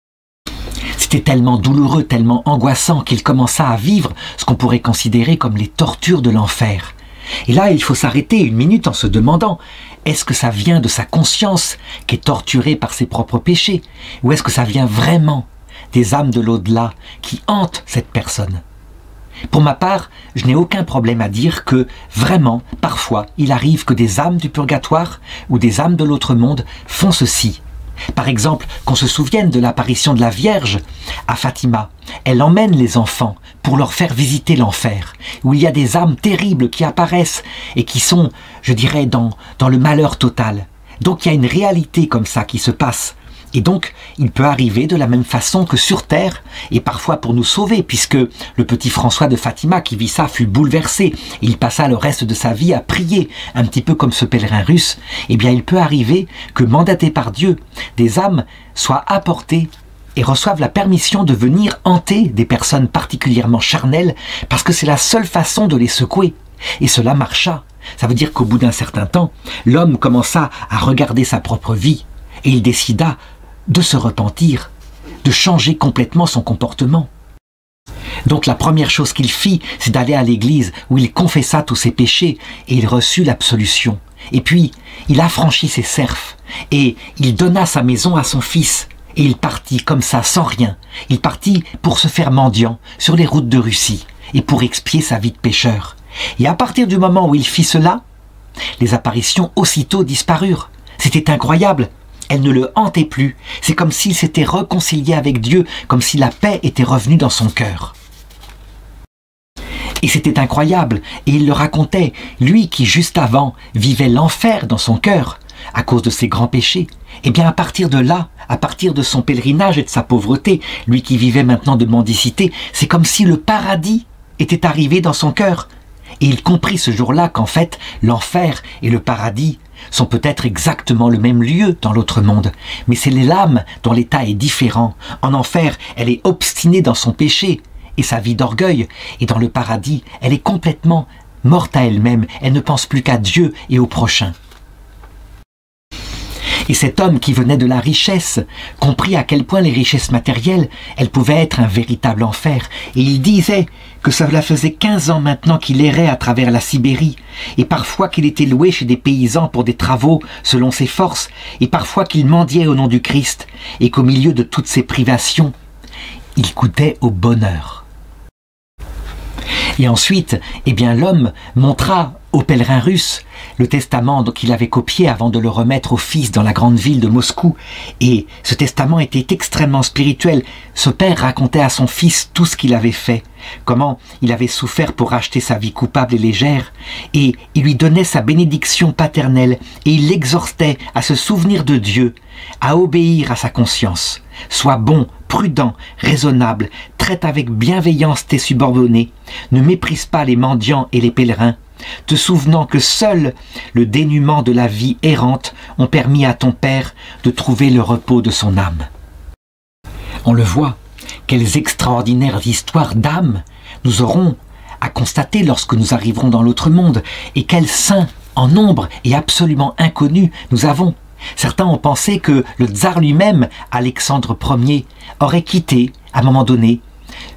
C'était tellement douloureux, tellement angoissant qu'il commença à vivre ce qu'on pourrait considérer comme les tortures de l'enfer. Et là, il faut s'arrêter une minute en se demandant, est-ce que ça vient de sa conscience qui est torturée par ses propres péchés, ou est-ce que ça vient vraiment des âmes de l'au-delà qui hantent cette personne? Pour ma part, je n'ai aucun problème à dire que, vraiment, parfois, il arrive que des âmes du purgatoire ou des âmes de l'autre monde font ceci. Par exemple, qu'on se souvienne de l'apparition de la Vierge à Fatima. Elle emmène les enfants pour leur faire visiter l'enfer, où il y a des âmes terribles qui apparaissent et qui sont, je dirais, dans le malheur total. Donc il y a une réalité comme ça qui se passe. Et donc, il peut arriver de la même façon que sur Terre, et parfois pour nous sauver, puisque le petit François de Fatima qui vit ça fut bouleversé, et il passa le reste de sa vie à prier, un petit peu comme ce pèlerin russe. Eh bien, il peut arriver que, mandatés par Dieu, des âmes soient apportées et reçoivent la permission de venir hanter des personnes particulièrement charnelles, parce que c'est la seule façon de les secouer. Et cela marcha. Ça veut dire qu'au bout d'un certain temps, l'homme commença à regarder sa propre vie, et il décida de se repentir, de changer complètement son comportement. Donc la première chose qu'il fit, c'est d'aller à l'église où il confessa tous ses péchés et il reçut l'absolution. Et puis, il affranchit ses serfs et il donna sa maison à son fils. Et il partit comme ça, sans rien. Il partit pour se faire mendiant sur les routes de Russie et pour expier sa vie de pécheur. Et à partir du moment où il fit cela, les apparitions aussitôt disparurent. C'était incroyable. Elle ne le hantait plus. C'est comme s'il s'était réconcilié avec Dieu, comme si la paix était revenue dans son cœur. Et c'était incroyable, et il le racontait, lui qui juste avant vivait l'enfer dans son cœur, à cause de ses grands péchés. Et bien à partir de là, à partir de son pèlerinage et de sa pauvreté, lui qui vivait maintenant de mendicité, c'est comme si le paradis était arrivé dans son cœur. Et il comprit ce jour-là qu'en fait, l'enfer et le paradis sont peut-être exactement le même lieu dans l'autre monde, mais c'est l'âme dont l'état est différent. En enfer, elle est obstinée dans son péché et sa vie d'orgueil, et dans le paradis, elle est complètement morte à elle-même, elle ne pense plus qu'à Dieu et au prochain. Et cet homme qui venait de la richesse comprit à quel point les richesses matérielles, elles pouvaient être un véritable enfer. Et il disait que cela faisait 15 ans maintenant qu'il errait à travers la Sibérie, et parfois qu'il était loué chez des paysans pour des travaux selon ses forces, et parfois qu'il mendiait au nom du Christ, et qu'au milieu de toutes ces privations, il goûtait au bonheur. Et ensuite, eh bien, l'homme montra au pèlerin russe le testament qu'il avait copié avant de le remettre au fils dans la grande ville de Moscou. Et ce testament était extrêmement spirituel. Ce père racontait à son fils tout ce qu'il avait fait, comment il avait souffert pour racheter sa vie coupable et légère, et il lui donnait sa bénédiction paternelle, et il l'exhortait à se souvenir de Dieu, à obéir à sa conscience. Sois bon, prudent, raisonnable, traite avec bienveillance tes subordonnés, ne méprise pas les mendiants et les pèlerins, te souvenant que seul le dénuement de la vie errante ont permis à ton Père de trouver le repos de son âme. On le voit, quelles extraordinaires histoires d'âmes nous aurons à constater lorsque nous arriverons dans l'autre monde, et quels saints en nombre et absolument inconnus nous avons. Certains ont pensé que le tsar lui-même, Alexandre Ier, aurait quitté, à un moment donné,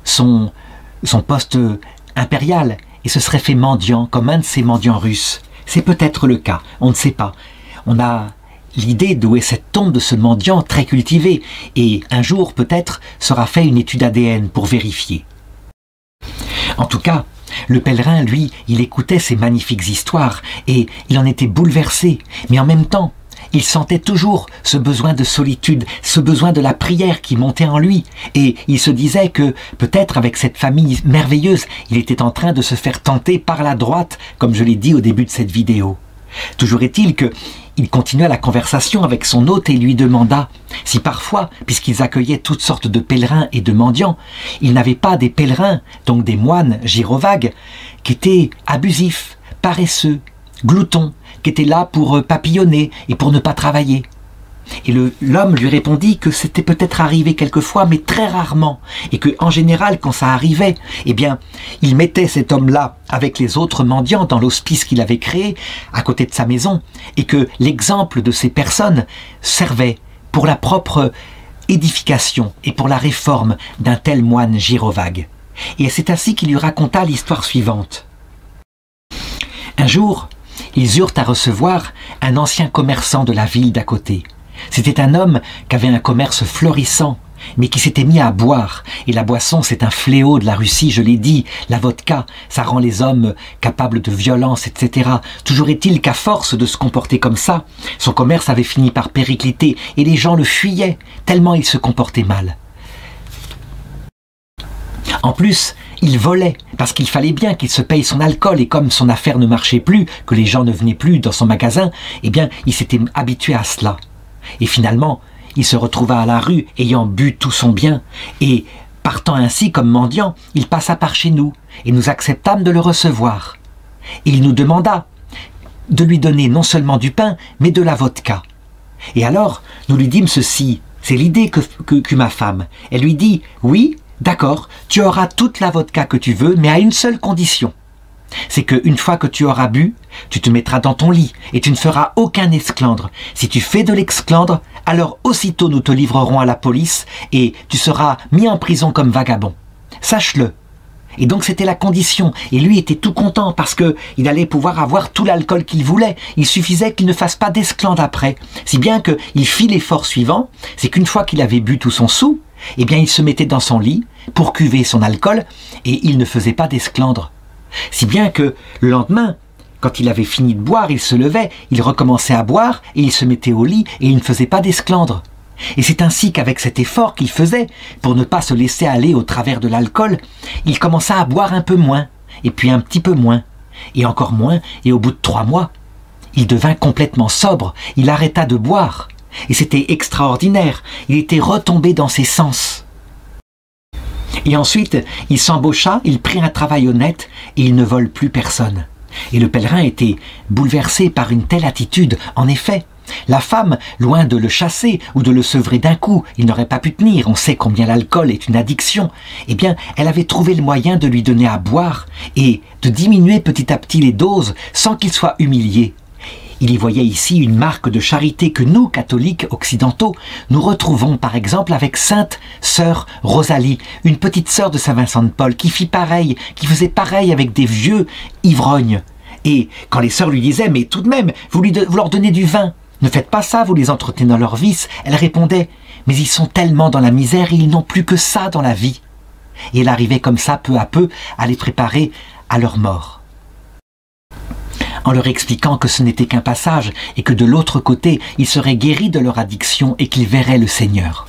son poste impérial et se serait fait mendiant comme un de ces mendiants russes. C'est peut-être le cas, on ne sait pas. On a l'idée d'où est cette tombe de ce mendiant très cultivé et un jour peut-être sera fait une étude ADN pour vérifier. En tout cas, le pèlerin, lui, il écoutait ces magnifiques histoires et il en était bouleversé, mais en même temps, il sentait toujours ce besoin de solitude, ce besoin de la prière qui montait en lui. Et il se disait que peut-être avec cette famille merveilleuse, il était en train de se faire tenter par la droite, comme je l'ai dit au début de cette vidéo. Toujours est-il qu'il continua la conversation avec son hôte et lui demanda si parfois, puisqu'ils accueillaient toutes sortes de pèlerins et de mendiants, ils n'avaient pas des pèlerins, donc des moines gyrovagues, qui étaient abusifs, paresseux, gloutons, qui étaient là pour papillonner et pour ne pas travailler. Et l'homme lui répondit que c'était peut-être arrivé quelquefois, mais très rarement, et que en général, quand ça arrivait, eh bien, il mettait cet homme-là avec les autres mendiants dans l'hospice qu'il avait créé à côté de sa maison, et que l'exemple de ces personnes servait pour la propre édification et pour la réforme d'un tel moine gyrovague. Et c'est ainsi qu'il lui raconta l'histoire suivante. Un jour, ils eurent à recevoir un ancien commerçant de la ville d'à côté. C'était un homme qui avait un commerce florissant, mais qui s'était mis à boire. Et la boisson, c'est un fléau de la Russie, je l'ai dit. La vodka, ça rend les hommes capables de violence, etc. Toujours est-il qu'à force de se comporter comme ça, son commerce avait fini par péricliter et les gens le fuyaient, tellement il se comportait mal. En plus, il volait, parce qu'il fallait bien qu'il se paye son alcool, et comme son affaire ne marchait plus, que les gens ne venaient plus dans son magasin, eh bien, il s'était habitué à cela. Et finalement, il se retrouva à la rue, ayant bu tout son bien, et partant ainsi comme mendiant, il passa par chez nous, et nous acceptâmes de le recevoir. Et il nous demanda de lui donner non seulement du pain, mais de la vodka. Et alors, nous lui dîmes ceci, c'est l'idée qu'eut ma femme. Elle lui dit, oui, d'accord, tu auras toute la vodka que tu veux, mais à une seule condition. C'est qu'une fois que tu auras bu, tu te mettras dans ton lit et tu ne feras aucun esclandre. Si tu fais de l'esclandre, alors aussitôt nous te livrerons à la police et tu seras mis en prison comme vagabond. Sache-le. Et donc c'était la condition. Et lui était tout content parce qu'il allait pouvoir avoir tout l'alcool qu'il voulait. Il suffisait qu'il ne fasse pas d'esclandre après. Si bien qu'il fit l'effort suivant, c'est qu'une fois qu'il avait bu tout son sou, eh bien il se mettait dans son lit pour cuver son alcool et il ne faisait pas d'esclandre. Si bien que le lendemain, quand il avait fini de boire, il se levait, il recommençait à boire et il se mettait au lit et il ne faisait pas d'esclandre. Et c'est ainsi qu'avec cet effort qu'il faisait, pour ne pas se laisser aller au travers de l'alcool, il commença à boire un peu moins, et puis un petit peu moins, et encore moins, et au bout de 3 mois, il devint complètement sobre, il arrêta de boire. Et c'était extraordinaire, il était retombé dans ses sens. Et ensuite, il s'embaucha, il prit un travail honnête et il ne vole plus personne. Et le pèlerin était bouleversé par une telle attitude. En effet, la femme, loin de le chasser ou de le sevrer d'un coup, il n'aurait pas pu tenir, on sait combien l'alcool est une addiction, eh bien, elle avait trouvé le moyen de lui donner à boire et de diminuer petit à petit les doses sans qu'il soit humilié. Il y voyait ici une marque de charité que nous, catholiques occidentaux, nous retrouvons par exemple avec Sainte Sœur Rosalie, une petite sœur de Saint Vincent de Paul, qui fit pareil, qui faisait pareil avec des vieux ivrognes. Et quand les sœurs lui disaient « Mais tout de même, vous leur donnez du vin, ne faites pas ça, vous les entretenez dans leur vice », elle répondait « Mais ils sont tellement dans la misère et ils n'ont plus que ça dans la vie ». Et elle arrivait comme ça, peu à peu, à les préparer à leur mort, en leur expliquant que ce n'était qu'un passage et que de l'autre côté, ils seraient guéris de leur addiction et qu'ils verraient le Seigneur.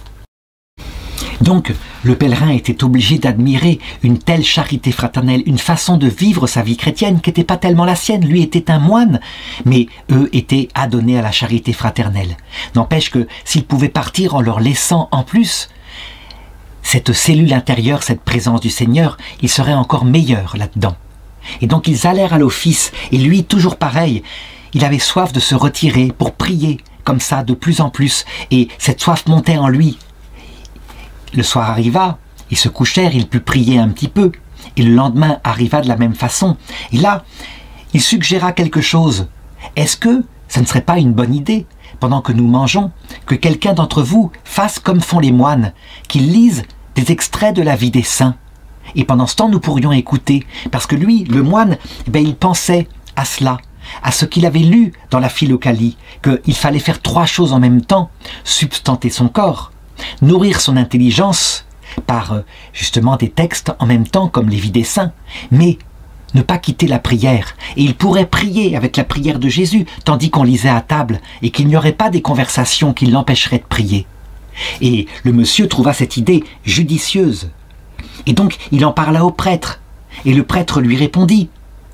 Donc, le pèlerin était obligé d'admirer une telle charité fraternelle, une façon de vivre sa vie chrétienne qui n'était pas tellement la sienne. Lui était un moine, mais eux étaient adonnés à la charité fraternelle. N'empêche que s'ils pouvaient partir en leur laissant en plus cette cellule intérieure, cette présence du Seigneur, ils seraient encore meilleurs là-dedans. Et donc ils allèrent à l'office, et lui, toujours pareil, il avait soif de se retirer pour prier, comme ça, de plus en plus, et cette soif montait en lui. Le soir arriva, ils se couchèrent, il put prier un petit peu, et le lendemain arriva de la même façon. Et là, il suggéra quelque chose. Est-ce que ça ne serait pas une bonne idée, pendant que nous mangeons, que quelqu'un d'entre vous fasse comme font les moines, qu'ils lisent des extraits de la vie des saints? Et pendant ce temps, nous pourrions écouter. Parce que lui, le moine, il pensait à cela, à ce qu'il avait lu dans la Philokalie, qu'il fallait faire 3 choses en même temps: substanter son corps, nourrir son intelligence par justement des textes en même temps comme les vies des saints, mais ne pas quitter la prière. Et il pourrait prier avec la prière de Jésus, tandis qu'on lisait à table, et qu'il n'y aurait pas des conversations qui l'empêcheraient de prier. Et le monsieur trouva cette idée judicieuse. Et donc il en parla au prêtre, et le prêtre lui répondit.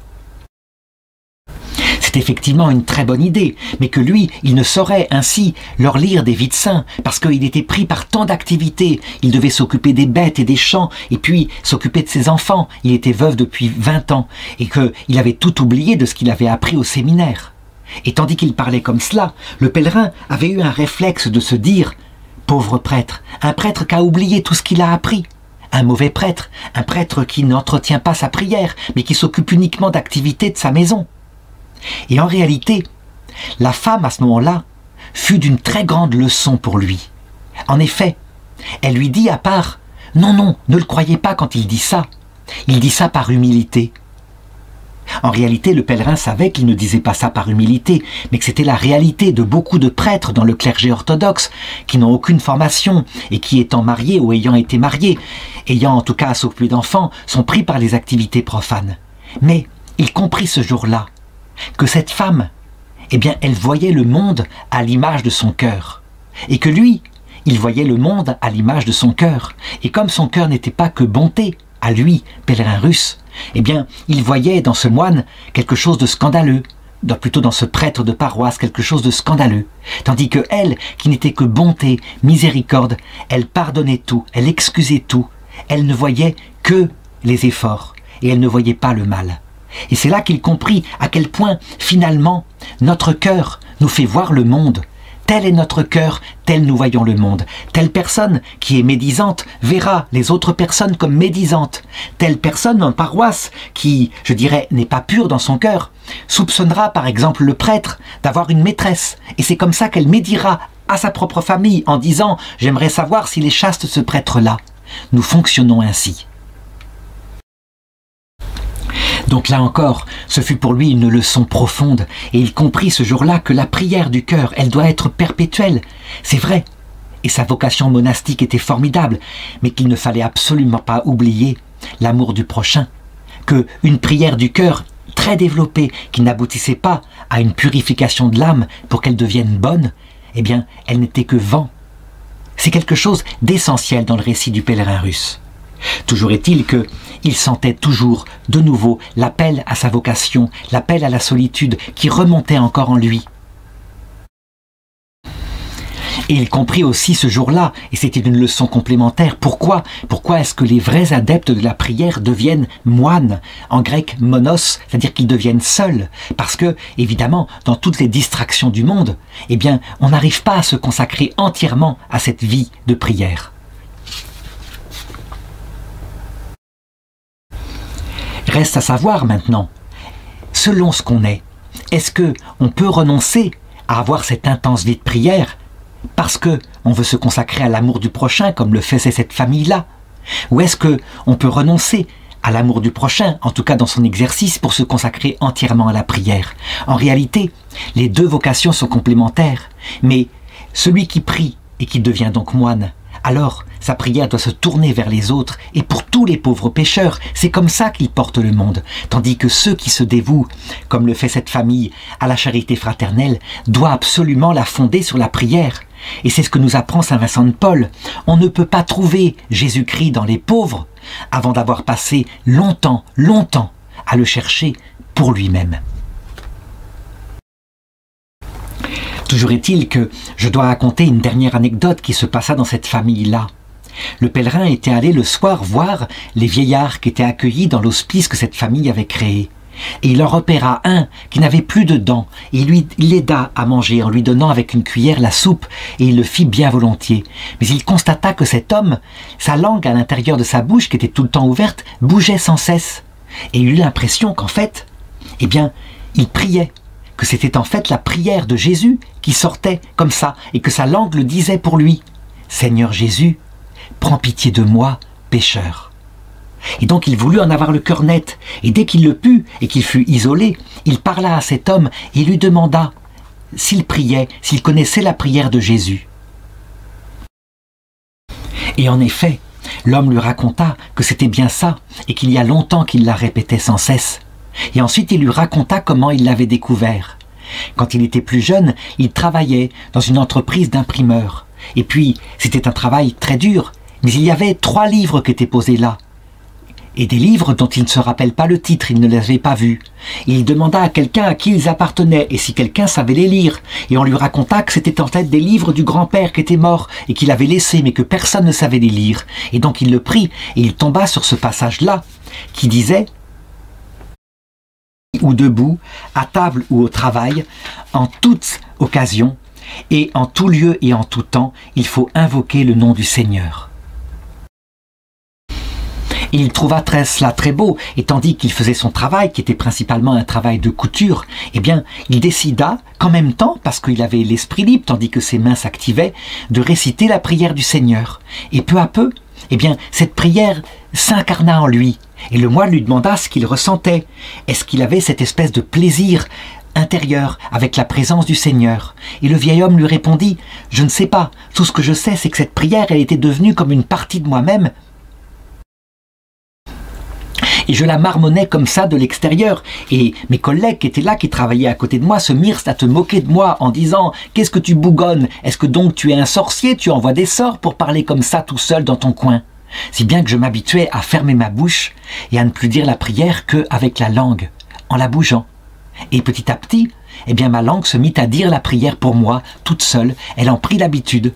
C'est effectivement une très bonne idée, mais que lui, il ne saurait ainsi leur lire des vies de saints, parce qu'il était pris par tant d'activités. Il devait s'occuper des bêtes et des champs, et puis s'occuper de ses enfants. Il était veuf depuis 20 ans, et qu'il avait tout oublié de ce qu'il avait appris au séminaire. Et tandis qu'il parlait comme cela, le pèlerin avait eu un réflexe de se dire « Pauvre prêtre, un prêtre qui a oublié tout ce qu'il a appris. Un mauvais prêtre, un prêtre qui n'entretient pas sa prière, mais qui s'occupe uniquement d'activités de sa maison. » Et en réalité, la femme à ce moment-là fut d'une très grande leçon pour lui. En effet, elle lui dit à part « Non, non, ne le croyez pas quand il dit ça. Il dit ça par humilité. » En réalité, le pèlerin savait qu'il ne disait pas ça par humilité, mais que c'était la réalité de beaucoup de prêtres dans le clergé orthodoxe qui n'ont aucune formation et qui, étant mariés ou ayant été mariés, ayant en tout cas à s'occuper d'enfants, sont pris par les activités profanes. Mais il comprit ce jour-là que cette femme, elle voyait le monde à l'image de son cœur. Et que lui, il voyait le monde à l'image de son cœur. Et comme son cœur n'était pas que bonté, à lui, pèlerin russe, il voyait dans ce moine quelque chose de scandaleux, plutôt dans ce prêtre de paroisse quelque chose de scandaleux. Tandis que elle, qui n'était que bonté, miséricorde, elle pardonnait tout, elle excusait tout. Elle ne voyait que les efforts, et elle ne voyait pas le mal. Et c'est là qu'il comprit à quel point, finalement, notre cœur nous fait voir le monde. Tel est notre cœur, tel nous voyons le monde. Telle personne qui est médisante verra les autres personnes comme médisantes. Telle personne en paroisse qui, je dirais, n'est pas pure dans son cœur, soupçonnera par exemple le prêtre d'avoir une maîtresse. Et c'est comme ça qu'elle médira à sa propre famille en disant « J'aimerais savoir s'il est chaste ce prêtre-là ». Nous fonctionnons ainsi. Donc là encore, ce fut pour lui une leçon profonde, et il comprit ce jour-là que la prière du cœur, elle doit être perpétuelle. C'est vrai, et sa vocation monastique était formidable, mais qu'il ne fallait absolument pas oublier l'amour du prochain, que une prière du cœur très développée, qui n'aboutissait pas à une purification de l'âme pour qu'elle devienne bonne, elle n'était que vent. C'est quelque chose d'essentiel dans le récit du pèlerin russe. Toujours est-il qu'il sentait toujours de nouveau l'appel à sa vocation, l'appel à la solitude qui remontait encore en lui. Et il comprit aussi ce jour-là, et c'était une leçon complémentaire, pourquoi est-ce que les vrais adeptes de la prière deviennent moines, en grec monos, c'est-à-dire qu'ils deviennent seuls, parce que, évidemment, dans toutes les distractions du monde, on n'arrive pas à se consacrer entièrement à cette vie de prière. Reste à savoir maintenant, selon ce qu'on est-ce qu'on peut renoncer à avoir cette intense vie de prière parce qu'on veut se consacrer à l'amour du prochain comme le faisait cette famille-là? Ou est-ce qu'on peut renoncer à l'amour du prochain, en tout cas dans son exercice, pour se consacrer entièrement à la prière? En réalité, les deux vocations sont complémentaires, mais celui qui prie et qui devient donc moine, alors sa prière doit se tourner vers les autres et pour tous les pauvres pécheurs, c'est comme ça qu'il porte le monde. Tandis que ceux qui se dévouent, comme le fait cette famille, à la charité fraternelle, doivent absolument la fonder sur la prière. Et c'est ce que nous apprend saint Vincent de Paul. On ne peut pas trouver Jésus-Christ dans les pauvres avant d'avoir passé longtemps à le chercher pour lui-même. Toujours est-il que je dois raconter une dernière anecdote qui se passa dans cette famille-là. Le pèlerin était allé le soir voir les vieillards qui étaient accueillis dans l'hospice que cette famille avait créé. Et il en repéra un qui n'avait plus de dents, et il l'aida à manger en lui donnant avec une cuillère la soupe, et il le fit bien volontiers. Mais il constata que cet homme, sa langue à l'intérieur de sa bouche, qui était tout le temps ouverte, bougeait sans cesse. Et il eut l'impression qu'en fait, il priait, que c'était en fait la prière de Jésus qui sortait comme ça, et que sa langue le disait pour lui. « Seigneur Jésus, prends pitié de moi, pécheur. » Et donc il voulut en avoir le cœur net. Et dès qu'il le put, et qu'il fut isolé, il parla à cet homme et lui demanda s'il priait, s'il connaissait la prière de Jésus. Et en effet, l'homme lui raconta que c'était bien ça, et qu'il y a longtemps qu'il la répétait sans cesse. Et ensuite il lui raconta comment il l'avait découvert. Quand il était plus jeune, il travaillait dans une entreprise d'imprimeur. Et puis, c'était un travail très dur, mais il y avait 3 livres qui étaient posés là. Et des livres dont il ne se rappelle pas le titre, il ne les avait pas vus. Et il demanda à quelqu'un à qui ils appartenaient, et si quelqu'un savait les lire. Et on lui raconta que c'était en fait des livres du grand-père qui était mort, et qu'il avait laissé, mais que personne ne savait les lire. Et donc il le prit, et il tomba sur ce passage-là, qui disait « ou debout, à table ou au travail, en toute occasion, et en tout lieu et en tout temps, il faut invoquer le nom du Seigneur. » Et il trouva cela très beau, et tandis qu'il faisait son travail, qui était principalement un travail de couture, eh bien, il décida qu'en même temps, parce qu'il avait l'esprit libre, tandis que ses mains s'activaient, de réciter la prière du Seigneur. Et peu à peu, eh bien, cette prière s'incarna en lui. Et le moine lui demanda ce qu'il ressentait. Est-ce qu'il avait cette espèce de plaisir intérieur avec la présence du Seigneur? Et le vieil homme lui répondit « Je ne sais pas. Tout ce que je sais, c'est que cette prière, elle était devenue comme une partie de moi-même. Et je la marmonnais comme ça de l'extérieur. Et mes collègues qui étaient là, qui travaillaient à côté de moi, se mirent à te moquer de moi en disant « Qu'est-ce que tu bougonnes? Est-ce que donc tu es un sorcier? Tu envoies des sorts pour parler comme ça tout seul dans ton coin ?» Si bien que je m'habituais à fermer ma bouche et à ne plus dire la prière qu'avec la langue, en la bougeant. Et petit à petit, eh bien ma langue se mit à dire la prière pour moi, toute seule. Elle en prit l'habitude.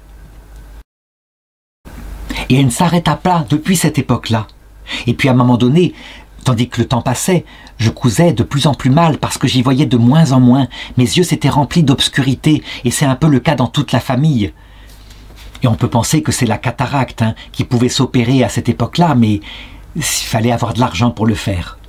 Et elle ne s'arrêta pas depuis cette époque-là. Et puis à un moment donné, tandis que le temps passait, je cousais de plus en plus mal parce que j'y voyais de moins en moins. Mes yeux s'étaient remplis d'obscurité et c'est un peu le cas dans toute la famille. Et on peut penser que c'est la cataracte qui pouvait s'opérer à cette époque-là, mais il fallait avoir de l'argent pour le faire.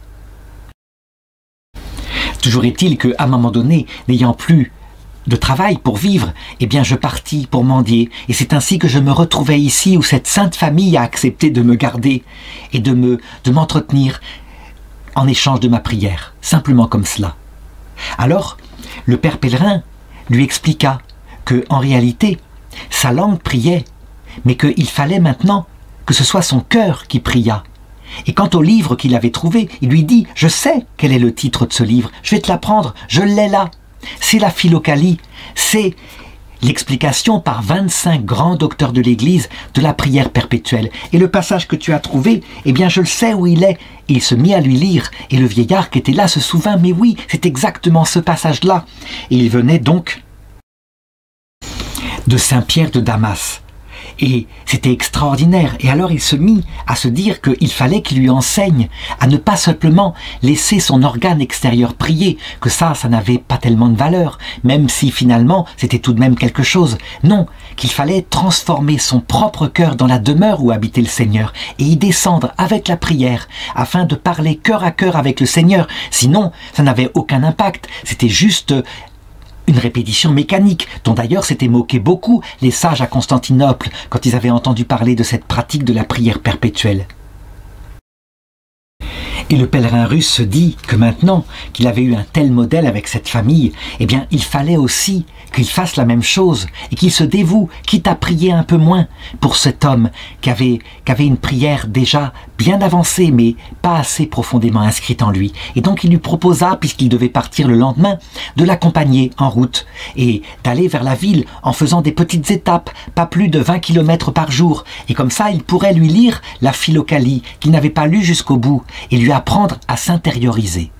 Toujours est-il qu'à un moment donné, n'ayant plus de travail pour vivre, eh bien je partis pour mendier. Et c'est ainsi que je me retrouvais ici où cette sainte famille a accepté de me garder et de m'entretenir en échange de ma prière, simplement comme cela. Alors, le père Pèlerin lui expliqua que, en réalité, sa langue priait, mais qu'il fallait maintenant que ce soit son cœur qui priât. Et quant au livre qu'il avait trouvé, il lui dit « Je sais quel est le titre de ce livre, je vais te l'apprendre, je l'ai là. C'est la Philokalie, c'est l'explication par 25 grands docteurs de l'Église de la prière perpétuelle. Et le passage que tu as trouvé, eh bien je le sais où il est. » Et il se mit à lui lire, et le vieillard qui était là se souvint « Mais oui, c'est exactement ce passage-là. » Et il venait donc de Saint-Pierre de Damas. Et c'était extraordinaire. Et alors il se mit à se dire qu'il fallait qu'il lui enseigne à ne pas simplement laisser son organe extérieur prier, que ça n'avait pas tellement de valeur, même si finalement c'était tout de même quelque chose. Non, qu'il fallait transformer son propre cœur dans la demeure où habitait le Seigneur et y descendre avec la prière afin de parler cœur à cœur avec le Seigneur. Sinon, ça n'avait aucun impact. C'était juste une répétition mécanique, dont d'ailleurs s'étaient moqués beaucoup les sages à Constantinople quand ils avaient entendu parler de cette pratique de la prière perpétuelle. Et le pèlerin russe se dit que maintenant qu'il avait eu un tel modèle avec cette famille, eh bien il fallait aussi qu'il fasse la même chose et qu'il se dévoue, quitte à prier un peu moins pour cet homme qui avait une prière déjà bien avancée mais pas assez profondément inscrite en lui. Et donc il lui proposa, puisqu'il devait partir le lendemain, de l'accompagner en route et d'aller vers la ville en faisant des petites étapes, pas plus de 20 km par jour. Et comme ça, il pourrait lui lire la Philokalie qu'il n'avait pas lue jusqu'au bout et lui apprendre à s'intérioriser.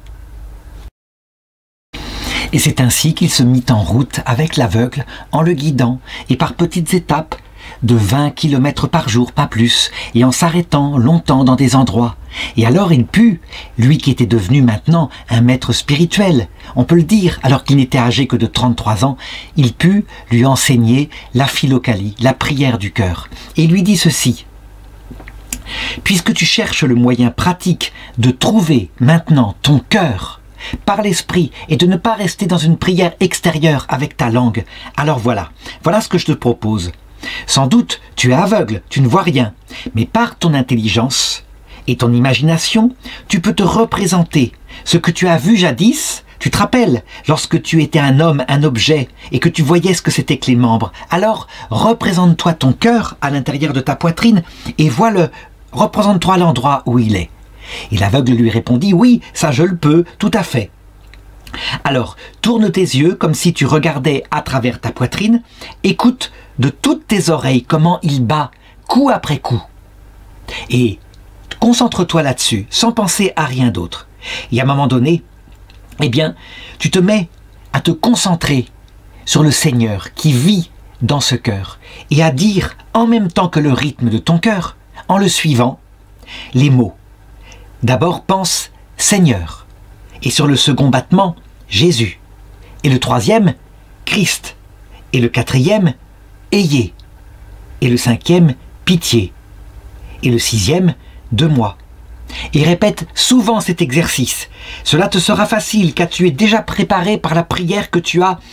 Et c'est ainsi qu'il se mit en route avec l'aveugle, en le guidant, et par petites étapes, de 20 km par jour, pas plus, et en s'arrêtant longtemps dans des endroits. Et alors il put, lui qui était devenu maintenant un maître spirituel, on peut le dire, alors qu'il n'était âgé que de 33 ans, il put lui enseigner la Philokalie, la prière du cœur. Et il lui dit ceci: « Puisque tu cherches le moyen pratique de trouver maintenant ton cœur par l'esprit et de ne pas rester dans une prière extérieure avec ta langue, alors voilà ce que je te propose. Sans doute, tu es aveugle, tu ne vois rien, mais par ton intelligence, Et ton imagination, tu peux te représenter ce que tu as vu jadis. Tu te rappelles, lorsque tu étais un homme, un objet, et que tu voyais ce que c'était que les membres. Alors, représente-toi ton cœur à l'intérieur de ta poitrine et vois-le, représente-toi l'endroit où il est. Et l'aveugle lui répondit, oui, ça je le peux, tout à fait. Alors, tourne tes yeux comme si tu regardais à travers ta poitrine, écoute de toutes tes oreilles comment il bat, coup après coup. Et concentre-toi là-dessus, sans penser à rien d'autre. Et à un moment donné, eh bien, tu te mets à te concentrer sur le Seigneur qui vit dans ce cœur et à dire en même temps que le rythme de ton cœur, en le suivant, les mots. D'abord pense Seigneur et sur le second battement, Jésus. Et le troisième, Christ. Et le quatrième, Ayez. Et le cinquième, Pitié. Et le sixième, de moi. Et répète souvent cet exercice. Cela te sera facile car tu es déjà préparé par la prière que tu as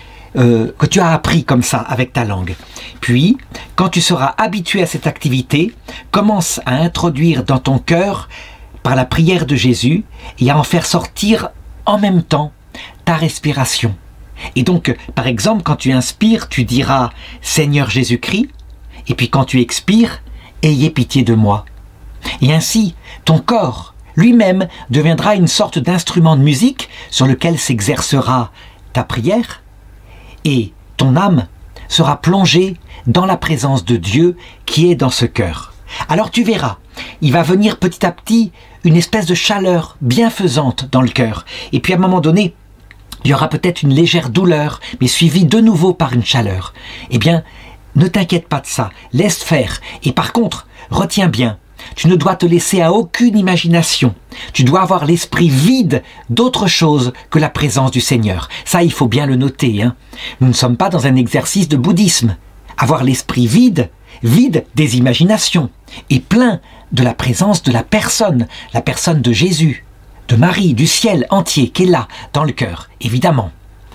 appris comme ça avec ta langue. Puis, quand tu seras habitué à cette activité, commence à introduire dans ton cœur, par la prière de Jésus, et à en faire sortir en même temps ta respiration. Et donc, par exemple, quand tu inspires, tu diras « Seigneur Jésus-Christ » et puis quand tu expires, « Ayez pitié de moi ». Et ainsi, ton corps lui-même deviendra une sorte d'instrument de musique sur lequel s'exercera ta prière et ton âme sera plongée dans la présence de Dieu qui est dans ce cœur. Alors tu verras, il va venir petit à petit une espèce de chaleur bienfaisante dans le cœur. Et puis à un moment donné, il y aura peut-être une légère douleur, mais suivie de nouveau par une chaleur. Eh bien, ne t'inquiète pas de ça, laisse faire. Et par contre, retiens bien, tu ne dois te laisser à aucune imagination. Tu dois avoir l'esprit vide d'autre chose que la présence du Seigneur. Ça, il faut bien le noter, hein. Nous ne sommes pas dans un exercice de bouddhisme. Avoir l'esprit vide, vide des imaginations, et plein de la présence de la personne de Jésus, de Marie, du ciel entier qui est là, dans le cœur, évidemment.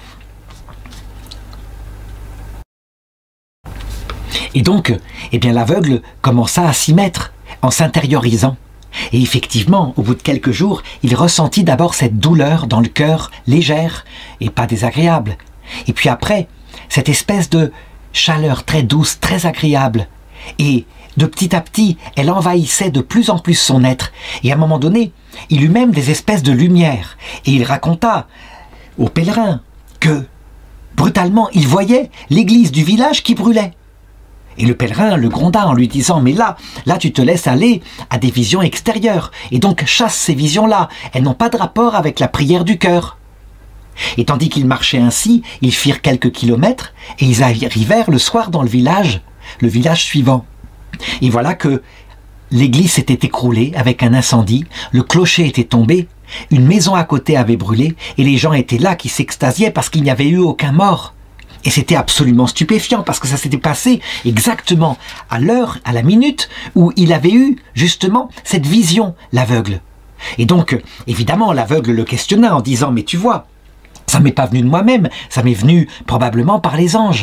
Et donc, eh bien, l'aveugle commença à s'y mettre, en s'intériorisant. Et effectivement, au bout de quelques jours, il ressentit d'abord cette douleur dans le cœur, légère et pas désagréable. Et puis après, cette espèce de chaleur très douce, très agréable. Et de petit à petit, elle envahissait de plus en plus son être. Et à un moment donné, il eut même des espèces de lumière. Et il raconta aux pèlerins que, brutalement, il voyait l'église du village qui brûlait. Et le pèlerin le gronda en lui disant « Mais là, tu te laisses aller à des visions extérieures. Et donc chasse ces visions-là. Elles n'ont pas de rapport avec la prière du cœur. » Et tandis qu'ils marchaient ainsi, ils firent quelques kilomètres et ils arrivèrent le soir dans le village suivant. Et voilà que l'église s'était écroulée avec un incendie, le clocher était tombé, une maison à côté avait brûlé et les gens étaient là qui s'extasiaient parce qu'il n'y avait eu aucun mort. Et c'était absolument stupéfiant parce que ça s'était passé exactement à l'heure, à la minute où il avait eu justement cette vision, l'aveugle. Et donc, évidemment, l'aveugle le questionna en disant « Mais tu vois, ça m'est pas venu de moi-même, ça m'est venu probablement par les anges. »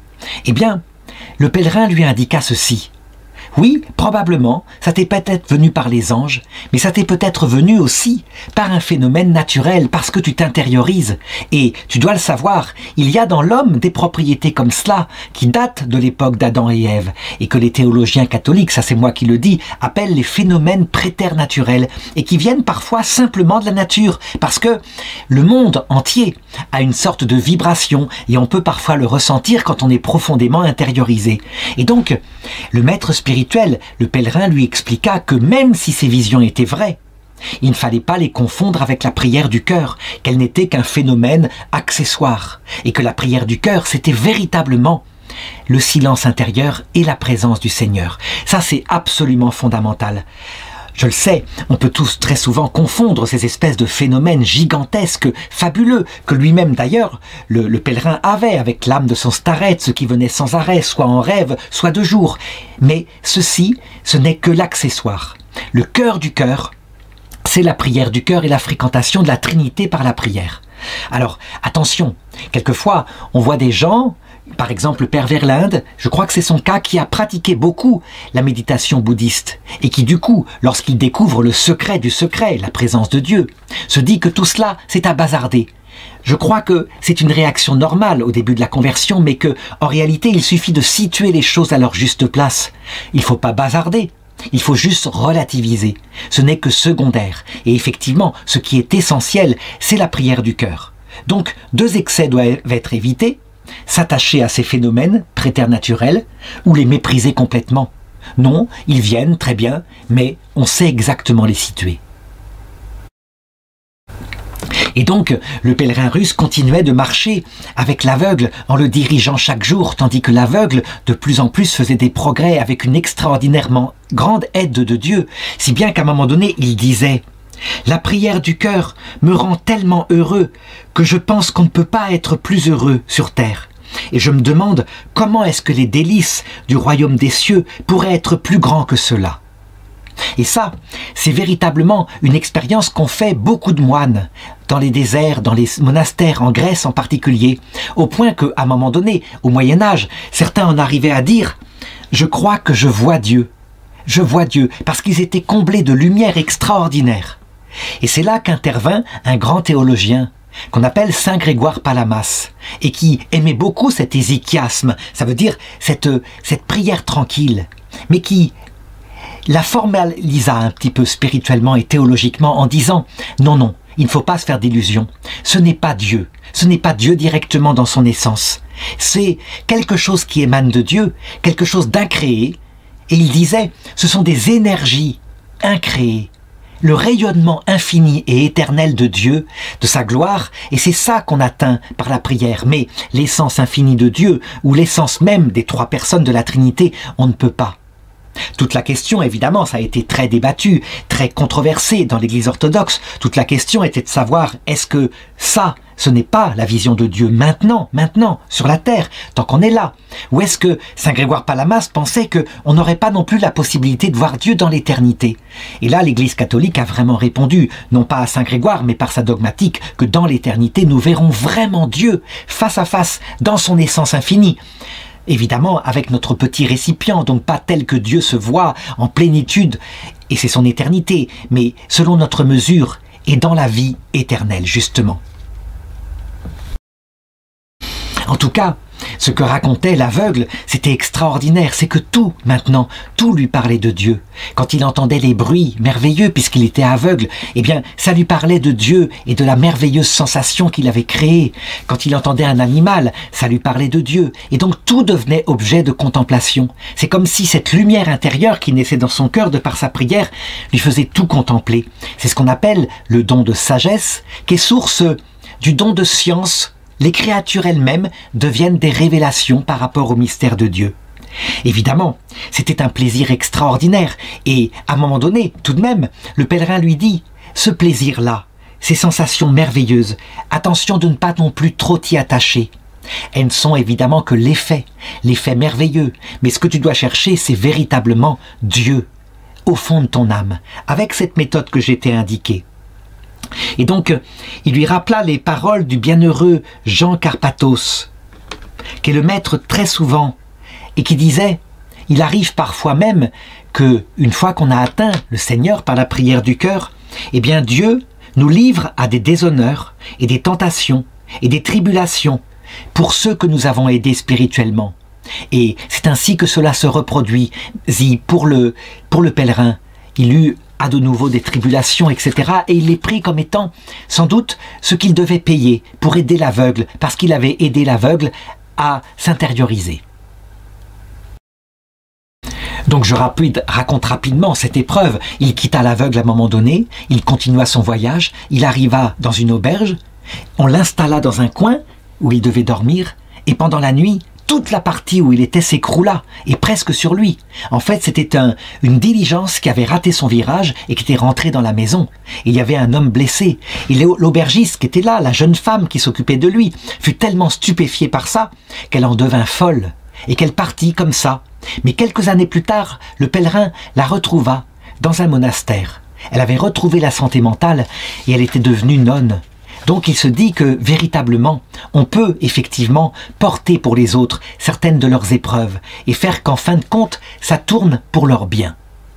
Eh bien, le pèlerin lui indiqua ceci. Oui, probablement, ça t'est peut-être venu par les anges, mais ça t'est peut-être venu aussi par un phénomène naturel, parce que tu t'intériorises. Et tu dois le savoir, il y a dans l'homme des propriétés comme cela, qui datent de l'époque d'Adam et Ève, et que les théologiens catholiques, ça c'est moi qui le dis, appellent les phénomènes préternaturels, et qui viennent parfois simplement de la nature, parce que le monde entier a une sorte de vibration, et on peut parfois le ressentir quand on est profondément intériorisé. Et donc, le maître spirituel, le pèlerin lui expliqua que même si ces visions étaient vraies, il ne fallait pas les confondre avec la prière du cœur, qu'elle n'était qu'un phénomène accessoire, et que la prière du cœur, c'était véritablement le silence intérieur et la présence du Seigneur. Ça, c'est absolument fondamental. Je le sais, on peut tous très souvent confondre ces espèces de phénomènes gigantesques, fabuleux, que lui-même d'ailleurs, le pèlerin avait avec l'âme de son starette, ce qui venait sans arrêt, soit en rêve, soit de jour. Mais ceci, ce n'est que l'accessoire. Le cœur du cœur, c'est la prière du cœur et la fréquentation de la Trinité par la prière. Alors, attention, quelquefois, on voit des gens par exemple le père Verlinde, je crois que c'est son cas, qui a pratiqué beaucoup la méditation bouddhiste et qui du coup, lorsqu'il découvre le secret du secret, la présence de Dieu, se dit que tout cela c'est à bazarder. Je crois que c'est une réaction normale au début de la conversion, mais que en réalité il suffit de situer les choses à leur juste place. Il ne faut pas bazarder. Il faut juste relativiser. Ce n'est que secondaire. Et effectivement, ce qui est essentiel, c'est la prière du cœur. Donc, 2 excès doivent être évités. S'attacher à ces phénomènes préternaturels ou les mépriser complètement. Non, ils viennent, très bien, mais on sait exactement les situer. Et donc, le pèlerin russe continuait de marcher avec l'aveugle en le dirigeant chaque jour, tandis que l'aveugle, de plus en plus, faisait des progrès avec une extraordinairement grande aide de Dieu, si bien qu'à un moment donné, il disait « La prière du cœur me rend tellement heureux que je pense qu'on ne peut pas être plus heureux sur terre. Et je me demande comment est-ce que les délices du royaume des cieux pourraient être plus grands que cela. » Et ça, c'est véritablement une expérience qu'ont fait beaucoup de moines dans les déserts, dans les monastères, en Grèce en particulier, au point qu'à un moment donné, au Moyen-Âge, certains en arrivaient à dire « Je crois que je vois Dieu. Je vois Dieu », parce qu'ils étaient comblés de lumière extraordinaire. Et c'est là qu'intervint un grand théologien qu'on appelle Saint Grégoire Palamas, et qui aimait beaucoup cet hésychiasme, ça veut dire cette prière tranquille, mais qui la formalisa un petit peu spirituellement et théologiquement en disant « Non, non, il ne faut pas se faire d'illusions. Ce n'est pas Dieu. Ce n'est pas Dieu directement dans son essence. C'est quelque chose qui émane de Dieu, quelque chose d'incréé. » Et il disait « Ce sont des énergies incréées. Le rayonnement infini et éternel de Dieu, de sa gloire, et c'est ça qu'on atteint par la prière. Mais l'essence infinie de Dieu, ou l'essence même des 3 personnes de la Trinité, on ne peut pas. » Toute la question, évidemment, ça a été très débattu, très controversé dans l'Église orthodoxe. Toute la question était de savoir, est-ce que ça, ce n'est pas la vision de Dieu maintenant, sur la terre, tant qu'on est là? Ou est-ce que Saint Grégoire Palamas pensait qu'on n'aurait pas non plus la possibilité de voir Dieu dans l'éternité? Et là, l'Église catholique a vraiment répondu, non pas à Saint Grégoire, mais par sa dogmatique, que dans l'éternité, nous verrons vraiment Dieu, face à face, dans son essence infinie. Évidemment, avec notre petit récipient, donc pas tel que Dieu se voit en plénitude, et c'est son éternité, mais selon notre mesure, et dans la vie éternelle, justement. En tout cas, ce que racontait l'aveugle, c'était extraordinaire, c'est que tout, maintenant, tout lui parlait de Dieu. Quand il entendait les bruits merveilleux, puisqu'il était aveugle, eh bien, ça lui parlait de Dieu et de la merveilleuse sensation qu'il avait créée. Quand il entendait un animal, ça lui parlait de Dieu. Et donc, tout devenait objet de contemplation. C'est comme si cette lumière intérieure qui naissait dans son cœur de par sa prière lui faisait tout contempler. C'est ce qu'on appelle le don de sagesse, qui est source du don de science. Les créatures elles-mêmes deviennent des révélations par rapport au mystère de Dieu. Évidemment, c'était un plaisir extraordinaire, et à un moment donné, tout de même, le pèlerin lui dit « Ce plaisir-là, ces sensations merveilleuses, attention de ne pas non plus trop t'y attacher. Elles ne sont évidemment que l'effet merveilleux, mais ce que tu dois chercher, c'est véritablement Dieu, au fond de ton âme, avec cette méthode que j'ai t'ai indiquée. » Et donc, il lui rappela les paroles du bienheureux Jean Carpathos, qui est le maître très souvent, et qui disait, il arrive parfois même que, une fois qu'on a atteint le Seigneur par la prière du cœur, eh bien Dieu nous livre à des déshonneurs et des tentations et des tribulations pour ceux que nous avons aidés spirituellement. Et c'est ainsi que cela se reproduit. Pour le pèlerin, il eut à de nouveau des tribulations, etc. Et il les prit comme étant, sans doute, ce qu'il devait payer pour aider l'aveugle, parce qu'il avait aidé l'aveugle à s'intérioriser. Donc je raconte rapidement cette épreuve. Il quitta l'aveugle à un moment donné, il continua son voyage, il arriva dans une auberge, on l'installa dans un coin où il devait dormir, et pendant la nuit, toute la partie où il était s'écroula, et presque sur lui. En fait, c'était une diligence qui avait raté son virage et qui était rentrée dans la maison. Il y avait un homme blessé. Et l'aubergiste qui était là, la jeune femme qui s'occupait de lui, fut tellement stupéfiée par ça qu'elle en devint folle, et qu'elle partit comme ça. Mais quelques années plus tard, le pèlerin la retrouva dans un monastère. Elle avait retrouvé la santé mentale et elle était devenue nonne. Donc il se dit que, véritablement, on peut effectivement porter pour les autres certaines de leurs épreuves et faire qu'en fin de compte, ça tourne pour leur bien.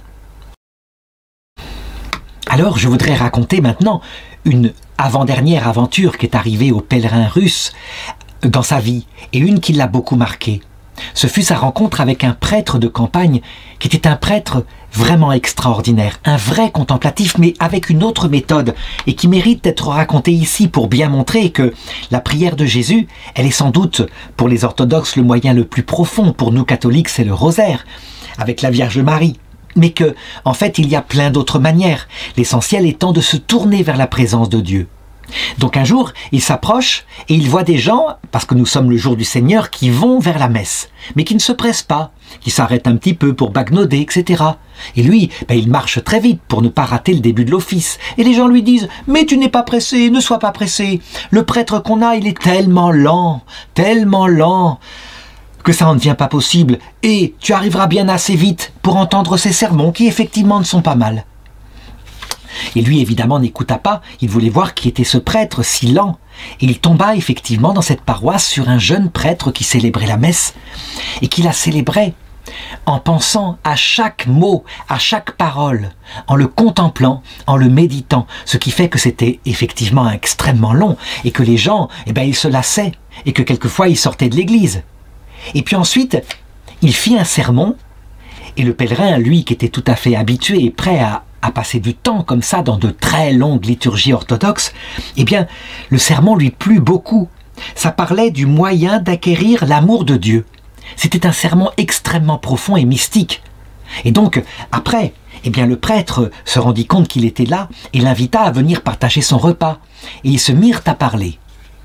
Alors je voudrais raconter maintenant une avant-dernière aventure qui est arrivée au pèlerin russe dans sa vie et une qui l'a beaucoup marqué. Ce fut sa rencontre avec un prêtre de campagne qui était un prêtre vraiment extraordinaire, un vrai contemplatif mais avec une autre méthode et qui mérite d'être raconté ici pour bien montrer que la prière de Jésus, elle est sans doute pour les orthodoxes le moyen le plus profond, pour nous catholiques c'est le rosaire avec la Vierge Marie. Mais que, en fait, il y a plein d'autres manières, l'essentiel étant de se tourner vers la présence de Dieu. Donc un jour, il s'approche et il voit des gens, parce que nous sommes le jour du Seigneur, qui vont vers la messe, mais qui ne se pressent pas, qui s'arrêtent un petit peu pour bagnoder, etc. Et lui, il marche très vite pour ne pas rater le début de l'office. Et les gens lui disent « Mais tu n'es pas pressé, ne sois pas pressé. Le prêtre qu'on a, il est tellement lent, que ça en devient pas possible, et tu arriveras bien assez vite pour entendre ces sermons qui effectivement ne sont pas mal. » Et lui évidemment n'écouta pas, il voulait voir qui était ce prêtre si lent, et il tomba effectivement dans cette paroisse sur un jeune prêtre qui célébrait la messe, et qui la célébrait en pensant à chaque mot, à chaque parole, en le contemplant, en le méditant, ce qui fait que c'était effectivement extrêmement long, et que les gens, ils se lassaient, et que quelquefois ils sortaient de l'église. Et puis ensuite, il fit un sermon, et le pèlerin, lui, qui était tout à fait habitué et prêt à passer du temps comme ça dans de très longues liturgies orthodoxes, le sermon lui plut beaucoup. Ça parlait du moyen d'acquérir l'amour de Dieu. C'était un sermon extrêmement profond et mystique. Et donc, après, le prêtre se rendit compte qu'il était là et l'invita à venir partager son repas. Et ils se mirent à parler.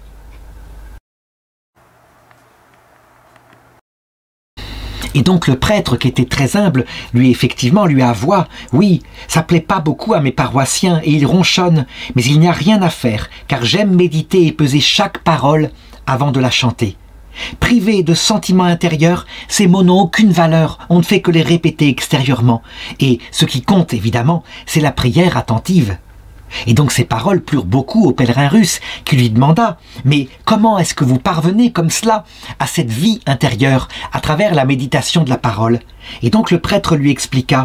Et donc le prêtre, qui était très humble, lui avoua « Oui, ça plaît pas beaucoup à mes paroissiens et ils ronchonnent, mais il n'y a rien à faire, car j'aime méditer et peser chaque parole avant de la chanter. Privés de sentiments intérieurs, ces mots n'ont aucune valeur, on ne fait que les répéter extérieurement. Et ce qui compte, évidemment, c'est la prière attentive. » Et donc ces paroles plurent beaucoup au pèlerin russe qui lui demanda « Mais comment est-ce que vous parvenez comme cela à cette vie intérieure à travers la méditation de la parole ?» Et donc le prêtre lui expliqua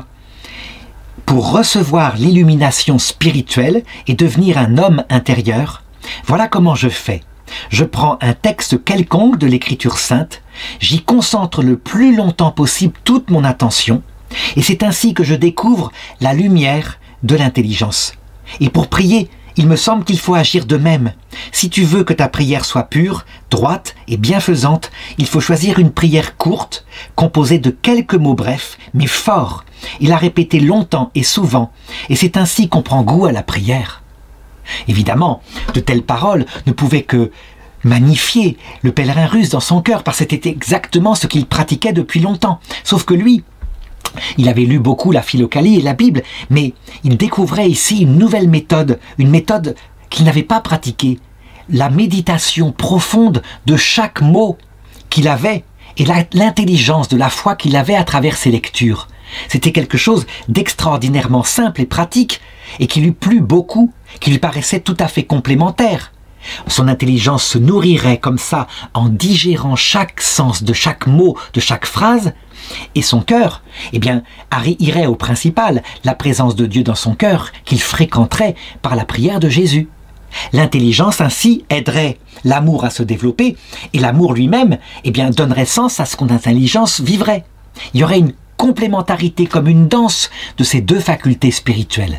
« Pour recevoir l'illumination spirituelle et devenir un homme intérieur, voilà comment je fais. Je prends un texte quelconque de l'Écriture sainte, j'y concentre le plus longtemps possible toute mon attention, et c'est ainsi que je découvre la lumière de l'intelligence. Et pour prier, il me semble qu'il faut agir de même. Si tu veux que ta prière soit pure, droite et bienfaisante, il faut choisir une prière courte, composée de quelques mots brefs, mais forts, et la répéter longtemps et souvent, et c'est ainsi qu'on prend goût à la prière. » Évidemment, de telles paroles ne pouvaient que magnifier le pèlerin russe dans son cœur, parce que c'était exactement ce qu'il pratiquait depuis longtemps. Sauf que lui, il avait lu beaucoup la Philokalie et la Bible, mais il découvrait ici une nouvelle méthode, une méthode qu'il n'avait pas pratiquée. La méditation profonde de chaque mot qu'il avait et l'intelligence de la foi qu'il avait à travers ses lectures. C'était quelque chose d'extraordinairement simple et pratique et qui lui plut beaucoup, qui lui paraissait tout à fait complémentaire. Son intelligence se nourrirait comme ça en digérant chaque sens de chaque mot, de chaque phrase, et son cœur, irait au principal, la présence de Dieu dans son cœur, qu'il fréquenterait par la prière de Jésus. L'intelligence ainsi aiderait l'amour à se développer, et l'amour lui-même, donnerait sens à ce qu'on intelligence vivrait. Il y aurait une complémentarité comme une danse de ces deux facultés spirituelles.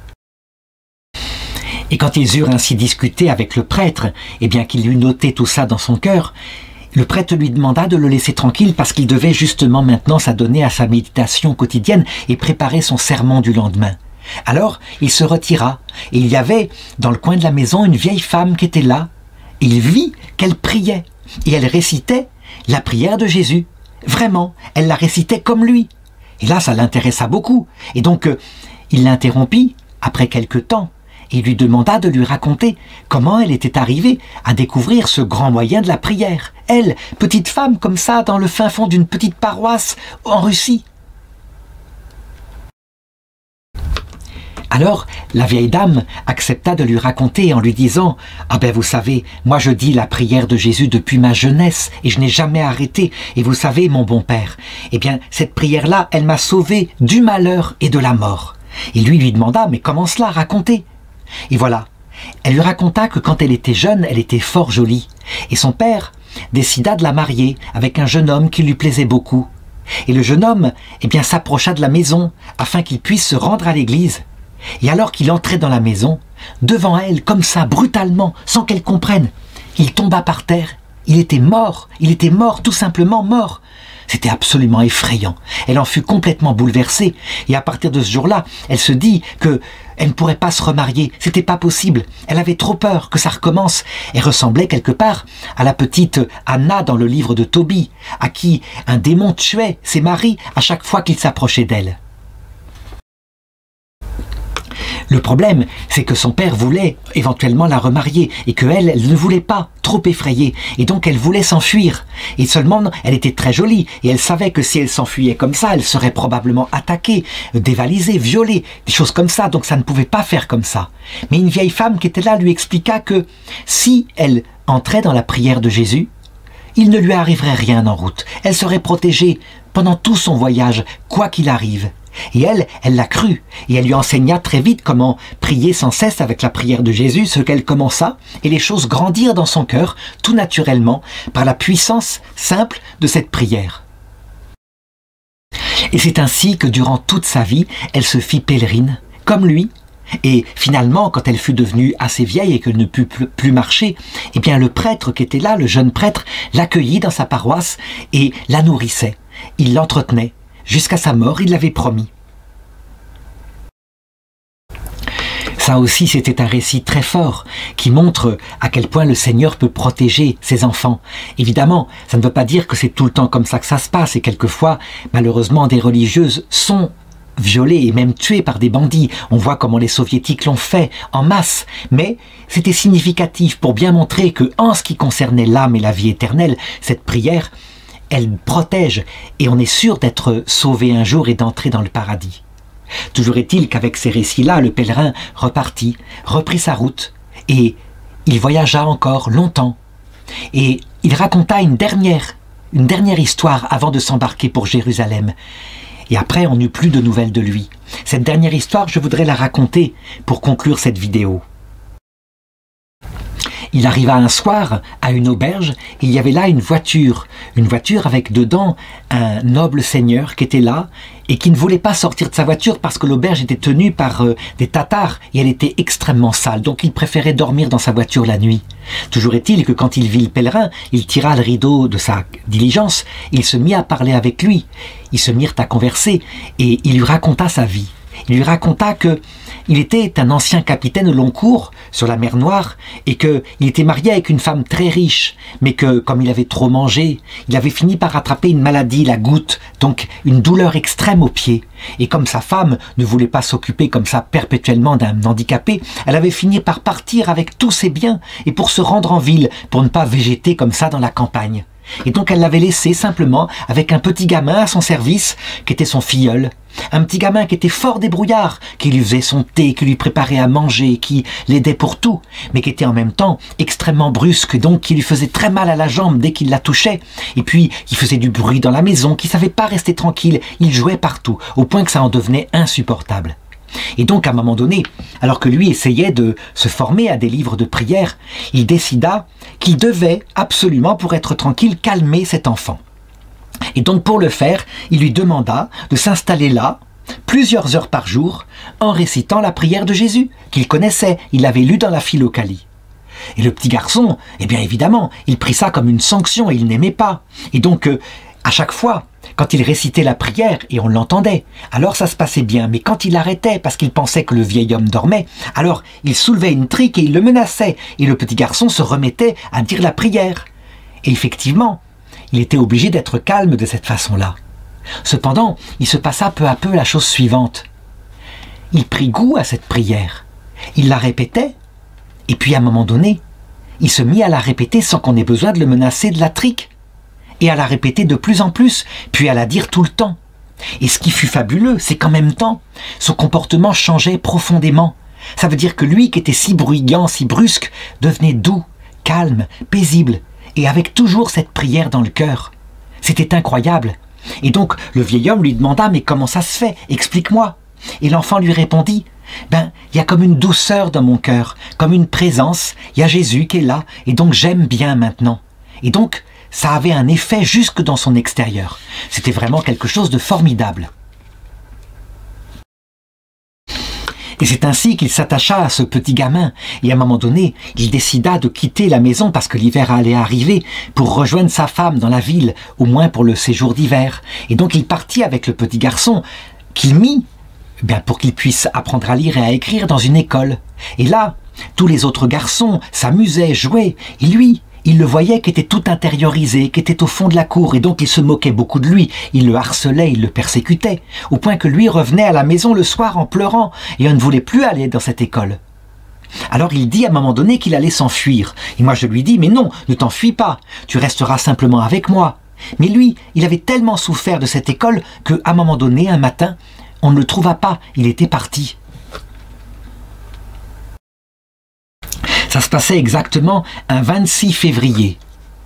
Et quand ils eurent ainsi discuté avec le prêtre, qu'il eut noté tout ça dans son cœur, le prêtre lui demanda de le laisser tranquille parce qu'il devait justement maintenant s'adonner à sa méditation quotidienne et préparer son sermon du lendemain. Alors, il se retira, et il y avait, dans le coin de la maison, une vieille femme qui était là. Il vit qu'elle priait, et elle récitait la prière de Jésus. Vraiment, elle la récitait comme lui. Et là, ça l'intéressa beaucoup. Et donc, il l'interrompit, après quelque temps, et lui demanda de lui raconter comment elle était arrivée à découvrir ce grand moyen de la prière. Elle, petite femme comme ça, dans le fin fond d'une petite paroisse en Russie. Alors, la vieille dame accepta de lui raconter en lui disant « Ah ben vous savez, moi je dis la prière de Jésus depuis ma jeunesse et je n'ai jamais arrêté. Et vous savez, mon bon père, eh bien cette prière-là, elle m'a sauvé du malheur et de la mort. » Et lui demanda « Mais comment cela, racontez ?» Et voilà, elle lui raconta que quand elle était jeune, elle était fort jolie. Et son père décida de la marier avec un jeune homme qui lui plaisait beaucoup. Et le jeune homme, eh bien, s'approcha de la maison afin qu'il puisse se rendre à l'église. Et alors qu'il entrait dans la maison, devant elle, comme ça, brutalement, sans qu'elle comprenne, il tomba par terre. Il était mort, tout simplement mort. C'était absolument effrayant. Elle en fut complètement bouleversée. Et à partir de ce jour-là, elle se dit que elle ne pourrait pas se remarier. C'était pas possible. Elle avait trop peur que ça recommence. Elle ressemblait quelque part à la petite Anna dans le livre de Tobie, à qui un démon tuait ses maris à chaque fois qu'il s'approchait d'elle. Le problème, c'est que son père voulait éventuellement la remarier et qu'elle, elle ne voulait pas, trop effrayée. Et donc elle voulait s'enfuir. Et seulement, elle était très jolie et elle savait que si elle s'enfuyait comme ça, elle serait probablement attaquée, dévalisée, violée, des choses comme ça. Donc ça ne pouvait pas faire comme ça. Mais une vieille femme qui était là lui expliqua que si elle entrait dans la prière de Jésus, il ne lui arriverait rien en route. Elle serait protégée pendant tout son voyage, quoi qu'il arrive. Et elle l'a cru, et elle lui enseigna très vite comment prier sans cesse avec la prière de Jésus, ce qu'elle commença, et les choses grandirent dans son cœur, tout naturellement, par la puissance simple de cette prière. Et c'est ainsi que durant toute sa vie, elle se fit pèlerine, comme lui, et finalement, quand elle fut devenue assez vieille et qu'elle ne put plus marcher, eh bien le prêtre qui était là, le jeune prêtre, l'accueillit dans sa paroisse et la nourrissait, il l'entretenait. Jusqu'à sa mort, il l'avait promis. Ça aussi, c'était un récit très fort qui montre à quel point le Seigneur peut protéger ses enfants. Évidemment, ça ne veut pas dire que c'est tout le temps comme ça que ça se passe. Et quelquefois, malheureusement, des religieuses sont violées et même tuées par des bandits. On voit comment les soviétiques l'ont fait en masse. Mais c'était significatif pour bien montrer que, en ce qui concernait l'âme et la vie éternelle, cette prière, elle protège et on est sûr d'être sauvé un jour et d'entrer dans le paradis. Toujours est-il qu'avec ces récits-là, le pèlerin repartit, reprit sa route et il voyagea encore longtemps. Et il raconta une dernière histoire avant de s'embarquer pour Jérusalem. Et après, on n'eut plus de nouvelles de lui. Cette dernière histoire, je voudrais la raconter pour conclure cette vidéo. Il arriva un soir à une auberge et il y avait là une voiture avec dedans un noble seigneur qui était là et qui ne voulait pas sortir de sa voiture parce que l'auberge était tenue par des Tatars et elle était extrêmement sale. Donc il préférait dormir dans sa voiture la nuit. Toujours est-il que quand il vit le pèlerin, il tira le rideau de sa diligence, il se mit à parler avec lui, ils se mirent à converser et il lui raconta sa vie. Il lui raconta que il était un ancien capitaine au long cours sur la mer Noire et qu'il était marié avec une femme très riche, mais que, comme il avait trop mangé, il avait fini par attraper une maladie, la goutte, donc une douleur extrême au pied. Et comme sa femme ne voulait pas s'occuper comme ça perpétuellement d'un handicapé, elle avait fini par partir avec tous ses biens et pour se rendre en ville, pour ne pas végéter comme ça dans la campagne. Et donc elle l'avait laissé simplement avec un petit gamin à son service qui était son filleul. Un petit gamin qui était fort débrouillard, qui lui faisait son thé, qui lui préparait à manger, qui l'aidait pour tout, mais qui était en même temps extrêmement brusque, donc qui lui faisait très mal à la jambe dès qu'il la touchait. Et puis, il faisait du bruit dans la maison, qui savait pas rester tranquille, il jouait partout, au point que ça en devenait insupportable. Et donc, à un moment donné, alors que lui essayait de se former à des livres de prière, il décida qu'il devait absolument, pour être tranquille, calmer cet enfant. Et donc, pour le faire, il lui demanda de s'installer là, plusieurs heures par jour, en récitant la prière de Jésus, qu'il connaissait, il l'avait lu dans la Philocalie. Et le petit garçon, eh bien évidemment, il prit ça comme une sanction et il n'aimait pas. Et donc, à chaque fois, quand il récitait la prière, et on l'entendait, alors ça se passait bien. Mais quand il arrêtait parce qu'il pensait que le vieil homme dormait, alors il soulevait une trique et il le menaçait. Et le petit garçon se remettait à dire la prière. Et effectivement, il était obligé d'être calme de cette façon-là. Cependant, il se passa peu à peu la chose suivante. Il prit goût à cette prière. Il la répétait, et puis à un moment donné, il se mit à la répéter sans qu'on ait besoin de le menacer de la trique. Et à la répéter de plus en plus, puis à la dire tout le temps. Et ce qui fut fabuleux, c'est qu'en même temps, son comportement changeait profondément. Ça veut dire que lui, qui était si bruyant, si brusque, devenait doux, calme, paisible, et avec toujours cette prière dans le cœur. C'était incroyable. Et donc, le vieil homme lui demanda, mais comment ça se fait? Explique-moi. Et l'enfant lui répondit, il y a comme une douceur dans mon cœur, comme une présence, il y a Jésus qui est là, et donc j'aime bien maintenant. Et donc, ça avait un effet jusque dans son extérieur. C'était vraiment quelque chose de formidable. Et c'est ainsi qu'il s'attacha à ce petit gamin, et à un moment donné, il décida de quitter la maison parce que l'hiver allait arriver, pour rejoindre sa femme dans la ville, au moins pour le séjour d'hiver. Et donc il partit avec le petit garçon, qu'il mit, pour qu'il puisse apprendre à lire et à écrire dans une école. Et là, tous les autres garçons s'amusaient, jouaient, et lui, il le voyait qui était tout intériorisé, qui était au fond de la cour, et donc il se moquait beaucoup de lui, il le harcelait, il le persécutait, au point que lui revenait à la maison le soir en pleurant, et on ne voulait plus aller dans cette école. Alors il dit à un moment donné qu'il allait s'enfuir, et moi je lui dis, mais non, ne t'enfuis pas, tu resteras simplement avec moi. Mais lui, il avait tellement souffert de cette école, qu'à un moment donné, un matin, on ne le trouva pas, il était parti. Ça se passait exactement un 26 février.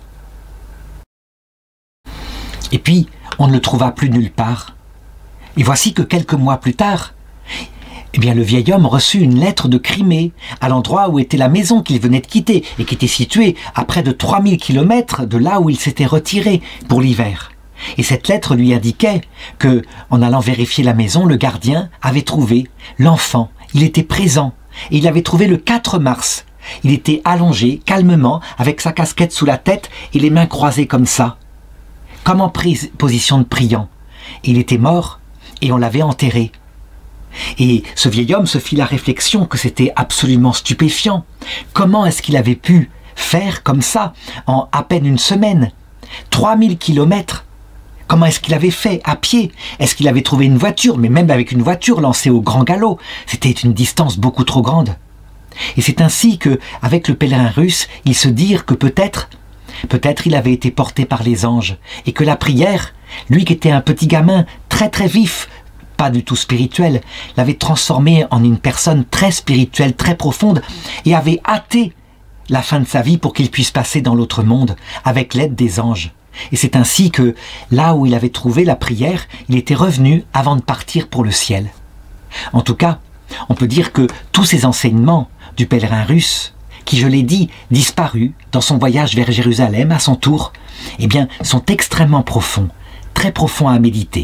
Et puis, on ne le trouva plus nulle part. Et voici que quelques mois plus tard, le vieil homme reçut une lettre de Crimée, à l'endroit où était la maison qu'il venait de quitter, et qui était située à près de 3000 km de là où il s'était retiré pour l'hiver. Et cette lettre lui indiquait que, en allant vérifier la maison, le gardien avait trouvé l'enfant. Il était présent, et il l'avait trouvé le 4 mars. Il était allongé, calmement, avec sa casquette sous la tête et les mains croisées comme ça, comme en position de priant. Il était mort et on l'avait enterré. Et ce vieil homme se fit la réflexion que c'était absolument stupéfiant. Comment est-ce qu'il avait pu faire comme ça en à peine une semaine? 3000 kilomètres. Comment est-ce qu'il avait fait à pied? Est-ce qu'il avait trouvé une voiture? Mais même avec une voiture lancée au grand galop, c'était une distance beaucoup trop grande. Et c'est ainsi que, avec le pèlerin russe, ils se dirent que peut-être il avait été porté par les anges, et que la prière, lui qui était un petit gamin très très vif, pas du tout spirituel, l'avait transformé en une personne très spirituelle, très profonde, et avait hâté la fin de sa vie pour qu'il puisse passer dans l'autre monde, avec l'aide des anges. Et c'est ainsi que, là où il avait trouvé la prière, il était revenu avant de partir pour le ciel. En tout cas, on peut dire que tous ces enseignements du pèlerin russe, qui, je l'ai dit, disparut dans son voyage vers Jérusalem à son tour, sont extrêmement profonds, très profonds à méditer.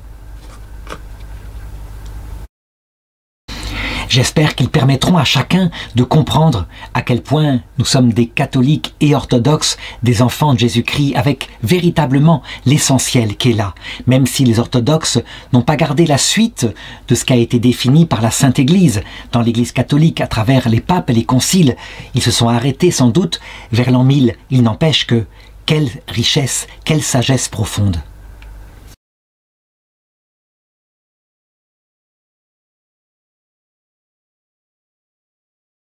J'espère qu'ils permettront à chacun de comprendre à quel point nous sommes des catholiques et orthodoxes, des enfants de Jésus-Christ, avec véritablement l'essentiel qui est là. Même si les orthodoxes n'ont pas gardé la suite de ce qui a été défini par la Sainte Église, dans l'Église catholique, à travers les papes et les conciles, ils se sont arrêtés sans doute vers l'an 1000. Il n'empêche que, quelle richesse, quelle sagesse profonde.